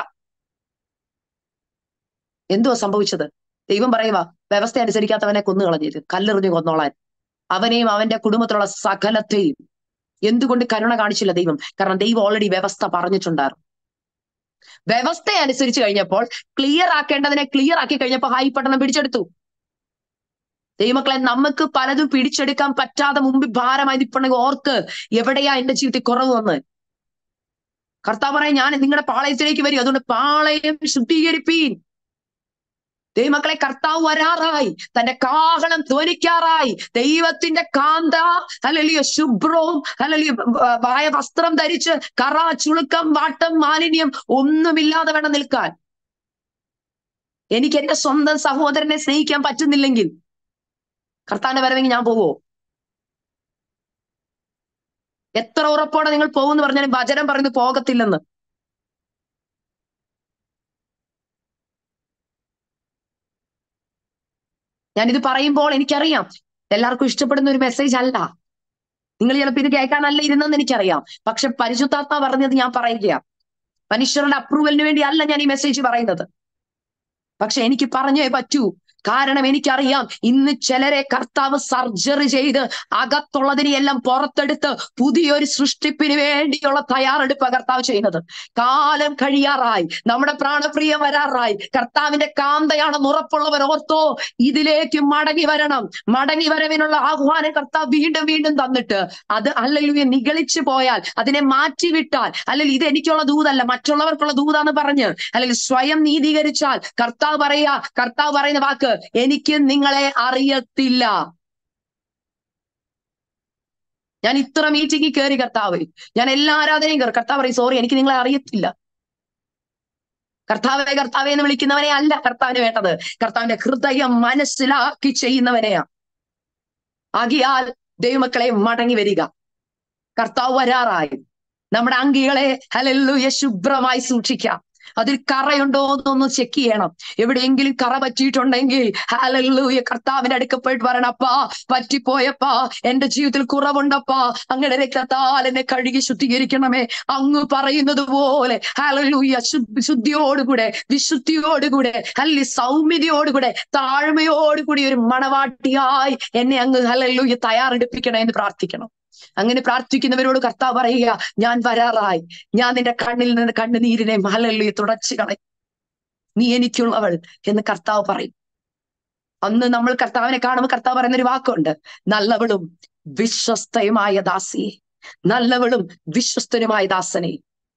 A: എന്തുവാ സംഭവിച്ചത്? ദൈവം പറയുക, വ്യവസ്ഥ അനുസരിക്കാത്തവനെ കൊന്നുകളഞ്ഞത്, കല്ലെറിഞ്ഞു കൊന്നോളാൻ, അവനെയും അവന്റെ കുടുംബത്തിലുള്ള സകലത്തെയും. എന്തുകൊണ്ട് കരുണ കാണിച്ചില്ല ദൈവം? കാരണം ദൈവം ഓൾറെഡി വ്യവസ്ഥ പറഞ്ഞിട്ടുണ്ടായിരുന്നു. വ്യവസ്ഥ അനുസരിച്ച് കഴിഞ്ഞപ്പോൾ, ക്ലിയർ ആക്കേണ്ടതിനെ ക്ലിയർ ആക്കി കഴിഞ്ഞപ്പോൾ ഹായി പട്ടണം പിടിച്ചെടുത്തു. ദൈവമക്കളെ, നമുക്ക് പലതും പിടിച്ചെടുക്കാൻ പറ്റാതെ മുമ്പിൽ ഭാരമായി നിൽപ്പുണ്ടെങ്കിൽ ഓർക്ക്, എവിടെയാ എന്റെ ജീവിതത്തിൽ കുറവ് വന്ന്? കർത്താവ് പറയാൻ, ഞാൻ നിങ്ങളുടെ പാളയത്തിലേക്ക് വരും, അതുകൊണ്ട് പാളയം ശുദ്ധീകരിപ്പീൻ. ദൈവമക്കളെ, കർത്താവ് വരാറായി, തന്റെ കാഹളം ധ്വനിക്കാറായി. ദൈവത്തിന്റെ കാന്ത ഹല്ലേലൂയ ശുഭ്രവും ഹല്ലേലൂയ വസ്ത്രം ധരിച്ച് കറ, ചുളുക്കം, വാട്ടം, മാലിന്യം ഒന്നുമില്ലാതെ വേണം നിൽക്കാൻ. എനിക്ക് എന്റെ സ്വന്തം സഹോദരനെ സ്നേഹിക്കാൻ പറ്റുന്നില്ലെങ്കിൽ കർത്താവിന്റെ വരവെങ്കിൽ ഞാൻ പോവോ? എത്ര ഉറപ്പോടെ നിങ്ങൾ പോകുമെന്ന് പറഞ്ഞാലും വചനം പറയുന്നത് പോകത്തില്ലെന്ന്. ഞാനിത് പറയുമ്പോൾ എനിക്കറിയാം എല്ലാവർക്കും ഇഷ്ടപ്പെടുന്ന ഒരു മെസ്സേജ് അല്ല, നിങ്ങൾ ചിലപ്പോൾ ഇത് കേൾക്കാനല്ല ഇരുന്നെന്ന് എനിക്കറിയാം. പക്ഷെ പരിശുദ്ധാത്മാ പറഞ്ഞത് ഞാൻ പറയുകയാ. മനുഷ്യരുടെ അപ്രൂവലിന് വേണ്ടി അല്ല ഞാൻ ഈ മെസ്സേജ് പറയുന്നത്, പക്ഷെ എനിക്ക് പറഞ്ഞേ പറ്റൂ. കാരണം എനിക്കറിയാം, ഇന്ന് ചിലരെ കർത്താവ് സർജറി ചെയ്ത് അകത്തുള്ളതിനെയെല്ലാം പുറത്തെടുത്ത് പുതിയൊരു സൃഷ്ടിപ്പിന് വേണ്ടിയുള്ള തയ്യാറെടുപ്പ് കർത്താവ് ചെയ്യുന്നത്. കാലം കഴിയാറായി, നമ്മുടെ പ്രാണപ്രിയ വരാറായി. കർത്താവിന്റെ കാന്തയാണെന്ന് ഉറപ്പുള്ളവർ ഓർത്തോ, ഇതിലേക്ക് മടങ്ങി വരണം. മടങ്ങി വരവിനുള്ള ആഹ്വാനം കർത്താവ് വീണ്ടും വീണ്ടും തന്നിട്ട്, അത് അല്ലെങ്കിൽ നിഗളിച്ചു പോയാൽ, അതിനെ മാറ്റിവിട്ടാൽ, അല്ലെങ്കിൽ ഇത് എനിക്കുള്ള ദൂതല്ല മറ്റുള്ളവർക്കുള്ള ദൂതാന്ന് പറഞ്ഞ് അല്ലെങ്കിൽ സ്വയം നീതീകരിച്ചാൽ, കർത്താവ് പറയുന്ന വാക്ക്, എനിക്ക് നിങ്ങളെ അറിയത്തില്ല. ഞാൻ ഇത്ര മീറ്റിംഗിൽ കയറി കർത്താവ്, ഞാൻ എല്ലാ ആരാധനയും കയറി, കർത്താവ് പറയും, സോറി എനിക്ക് നിങ്ങളെ അറിയത്തില്ല. കർത്താവെ എന്ന് വിളിക്കുന്നവനെ അല്ല കർത്താവിന് വേണ്ടത്, കർത്താവിന്റെ ഹൃദയം മനസ്സിലാക്കി ചെയ്യുന്നവനെയാ. ആകിയാൽ ദൈവമക്കളെ, മടങ്ങി വരിക. കർത്താവ് വരാറായി. നമ്മുടെ അങ്കികളെ ഹല്ലേലൂയ ശുഭ്രമായി സൂക്ഷിക്കാം. അതിൽ കറയുണ്ടോ എന്നൊന്ന് ചെക്ക് ചെയ്യണം. എവിടെയെങ്കിലും കറ പറ്റിയിട്ടുണ്ടെങ്കിൽ ഹല്ലേലൂയ കർത്താവിന്റെ അടുക്കൽ പോയിട്ട് പറയണം, അപ്പാ പറ്റിപ്പോയപ്പാ, എന്റെ ജീവിതത്തിൽ കുറവുണ്ടപ്പാ, അങ്ങയുടെ രക്തത്താൽ എന്നെ കഴുകി ശുദ്ധീകരിക്കണമേ. അങ്ങ് പറയുന്നത് പോലെ ഹല്ലേലൂയ ശുദ്ധിയോടുകൂടെ, വിശുദ്ധിയോടുകൂടെ, അല്ലെങ്കിൽ സൗമ്യതയോടുകൂടെ, താഴ്മയോടുകൂടി ഒരു മണവാട്ടിയായി എന്നെ അങ്ങ് ഹല്ലേലൂയ തയ്യാറെടുപ്പിക്കണേ എന്ന് പ്രാർത്ഥിക്കണം. അങ്ങനെ പ്രാർത്ഥിക്കുന്നവരോട് കർത്താവ് പറയുക, ഞാൻ വരാറായി, ഞാൻ നിന്റെ കണ്ണിൽ നിന്ന് കണ്ണുനീരിനെ ഹല്ലേലൂയ തുടച്ചു കളയും, നീ എനിക്കുള്ളവൾ എന്ന് കർത്താവ് പറയും. അന്ന് നമ്മൾ കർത്താവിനെ കാണുമ്പോൾ കർത്താവ് പറയുന്നൊരു വാക്കുണ്ട്, നല്ലവളും വിശ്വസ്തയുമായ ദാസിയെ, നല്ലവളും വിശ്വസ്തനുമായ ദാസനെ.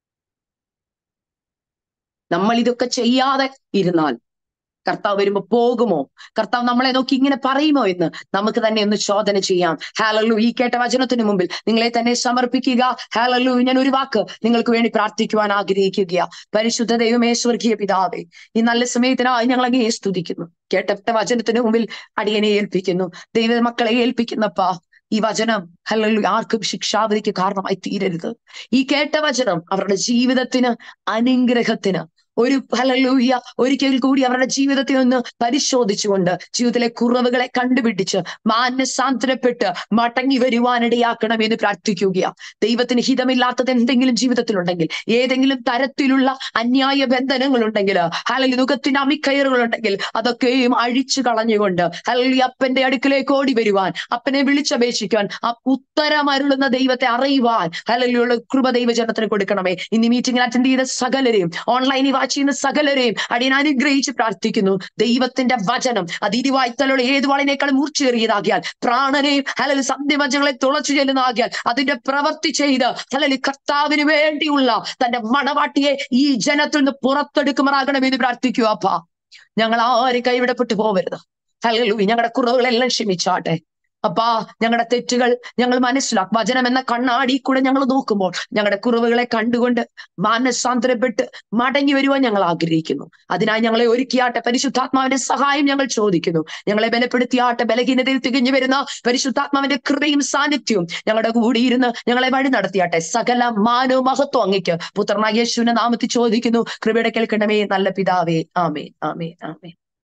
A: നമ്മൾ ഇതൊക്കെ ചെയ്യാതെ ഇരുന്നാൽ കർത്താവ് വരുമ്പോ പോകുമോ? കർത്താവ് നമ്മളെ നോക്കി ഇങ്ങനെ പറയുമോ എന്ന് നമുക്ക് തന്നെ ഒന്ന് ചോദന ചെയ്യാം. ഹല്ലേലൂയ. ഈ കേട്ട വചനത്തിന് മുമ്പിൽ നിങ്ങളെ തന്നെ സമർപ്പിക്കുക. ഹല്ലേലൂയ. ഞാൻ ഒരു വാക്ക് നിങ്ങൾക്ക് വേണ്ടി പ്രാർത്ഥിക്കുവാൻ ആഗ്രഹിക്കുക. പരിശുദ്ധ ദൈവമേ, സ്വർഗീയ പിതാവേ, ഈ നല്ല സമയത്തിനായി ഞങ്ങൾ അങ്ങയെ സ്തുതിക്കുന്നു. കേട്ട വചനത്തിന് മുമ്പിൽ അടിയനെ ഏൽപ്പിക്കുന്നു, ദൈവ മക്കളെ ഏൽപ്പിക്കുന്നപ്പാ. ഈ വചനം ഹല്ലേലൂയ ആർക്കും ശിക്ഷാവിധിക്ക് കാരണമായി തീരരുത്. ഈ കേട്ട വചനം അവരുടെ ജീവിതത്തിന് അനുഗ്രഹത്തിന് ഒരു ഹല്ലേലൂയ ഒരിക്കൽ കൂടി അവരുടെ ജീവിതത്തെ ഒന്ന് പരിശോധിച്ചുകൊണ്ട് ജീവിതത്തിലെ കുറവുകളെ കണ്ടുപിടിച്ച് മാനസാന്തരപ്പെട്ട് മടങ്ങി വരുവാനിടയാക്കണം എന്ന് പ്രാർത്ഥിക്കുകയാണ്. ദൈവത്തിന് ഹിതമില്ലാത്തത് എന്തെങ്കിലും ജീവിതത്തിലുണ്ടെങ്കിൽ, ഏതെങ്കിലും തരത്തിലുള്ള അന്യായ ബന്ധനങ്ങളുണ്ടെങ്കിൽ, ഹല്ലേലൂയ ദുഃഖത്തിന്റെ അമിക്കയറുകളുണ്ടെങ്കിൽ അതൊക്കെയും അഴിച്ചു കളഞ്ഞുകൊണ്ട് ഹല്ലേലൂയ അപ്പന്റെ അടുക്കിലേക്ക് ഓടി വരുവാൻ, അപ്പനെ വിളിച്ചപേക്ഷിക്കാൻ, ആ ഉത്തരമരുളുന്ന ദൈവത്തെ അറിയുവാൻ ഹല്ലേലൂയ കൃപ ദൈവജനത്തിന് കൊടുക്കണമേ. ഇന്ന് മീറ്റിംഗിൽ അറ്റൻഡ് ചെയ്ത സകലരെയും, ഓൺലൈനിൽ വാച്ച് ചെയ്യുന്ന സകലരെയും അടിയൻ അനുഗ്രഹിച്ച് പ്രാർത്ഥിക്കുന്നു. ദൈവത്തിന്റെ വചനം അത് ഇരുവായ്ത്തലുള്ള ഏത് വാളിനേക്കാളും മൂർച്ചയേറിയതാകിയാൽ, പ്രാണനെയും ഹല്ലേലൂയ സന്ധിമജ്ജകളെ തുളച്ചു ചെല്ലുന്നതാകിയാൽ അതിന്റെ പ്രവൃത്തി ചെയ്ത് ഹല്ലേലൂയ കർത്താവിന് വേണ്ടിയുള്ള തന്റെ മണവാട്ടിയെ ഈ ജനത്തിൽ നിന്ന് പുറത്തെടുക്കുമാറാകണമെന്ന് പ്രാർത്ഥിക്കുക. അപ്പാ, ഞങ്ങൾ ആരും കൈവിടപ്പെട്ടു പോവരുത്. ഹല്ലേലൂയ ഞങ്ങളുടെ കുറവുകളെല്ലാം ക്ഷമിച്ചാട്ടെ അപ്പാ. ഞങ്ങളുടെ തെറ്റുകൾ ഞങ്ങൾ മനസ്സിലാക്കും. വചനം എന്ന കണ്ണാടി കൂടെ ഞങ്ങൾ നോക്കുമ്പോൾ ഞങ്ങളുടെ കുറവുകളെ കണ്ടുകൊണ്ട് മാനസാന്തരപ്പെട്ട് മടങ്ങി വരുവാൻ ഞങ്ങൾ ആഗ്രഹിക്കുന്നു. അതിനായി ഞങ്ങളെ ഒരുക്കിയാട്ടെ. പരിശുദ്ധാത്മാവിന്റെ സഹായം ഞങ്ങൾ ചോദിക്കുന്നു. ഞങ്ങളെ ബലപ്പെടുത്തിയാട്ടെ. ബലഹീനതയിൽ തികഞ്ഞു വരുന്ന പരിശുദ്ധാത്മാവിന്റെ കൃപയും സാന്നിധ്യവും ഞങ്ങളുടെ കൂടിയിരുന്ന് ഞങ്ങളെ വഴി നടത്തിയാട്ടെ. സകല മാനവും മഹത്വം അങ്ങയ്ക്ക് പുത്രനായ യേശുവിന്റെ നാമത്തിൽ ചോദിക്കുന്നു. കൃപയുടെ കേൾക്കണമേ നല്ല പിതാവേ. ആമേൻ, ആമേൻ, ആമേൻ.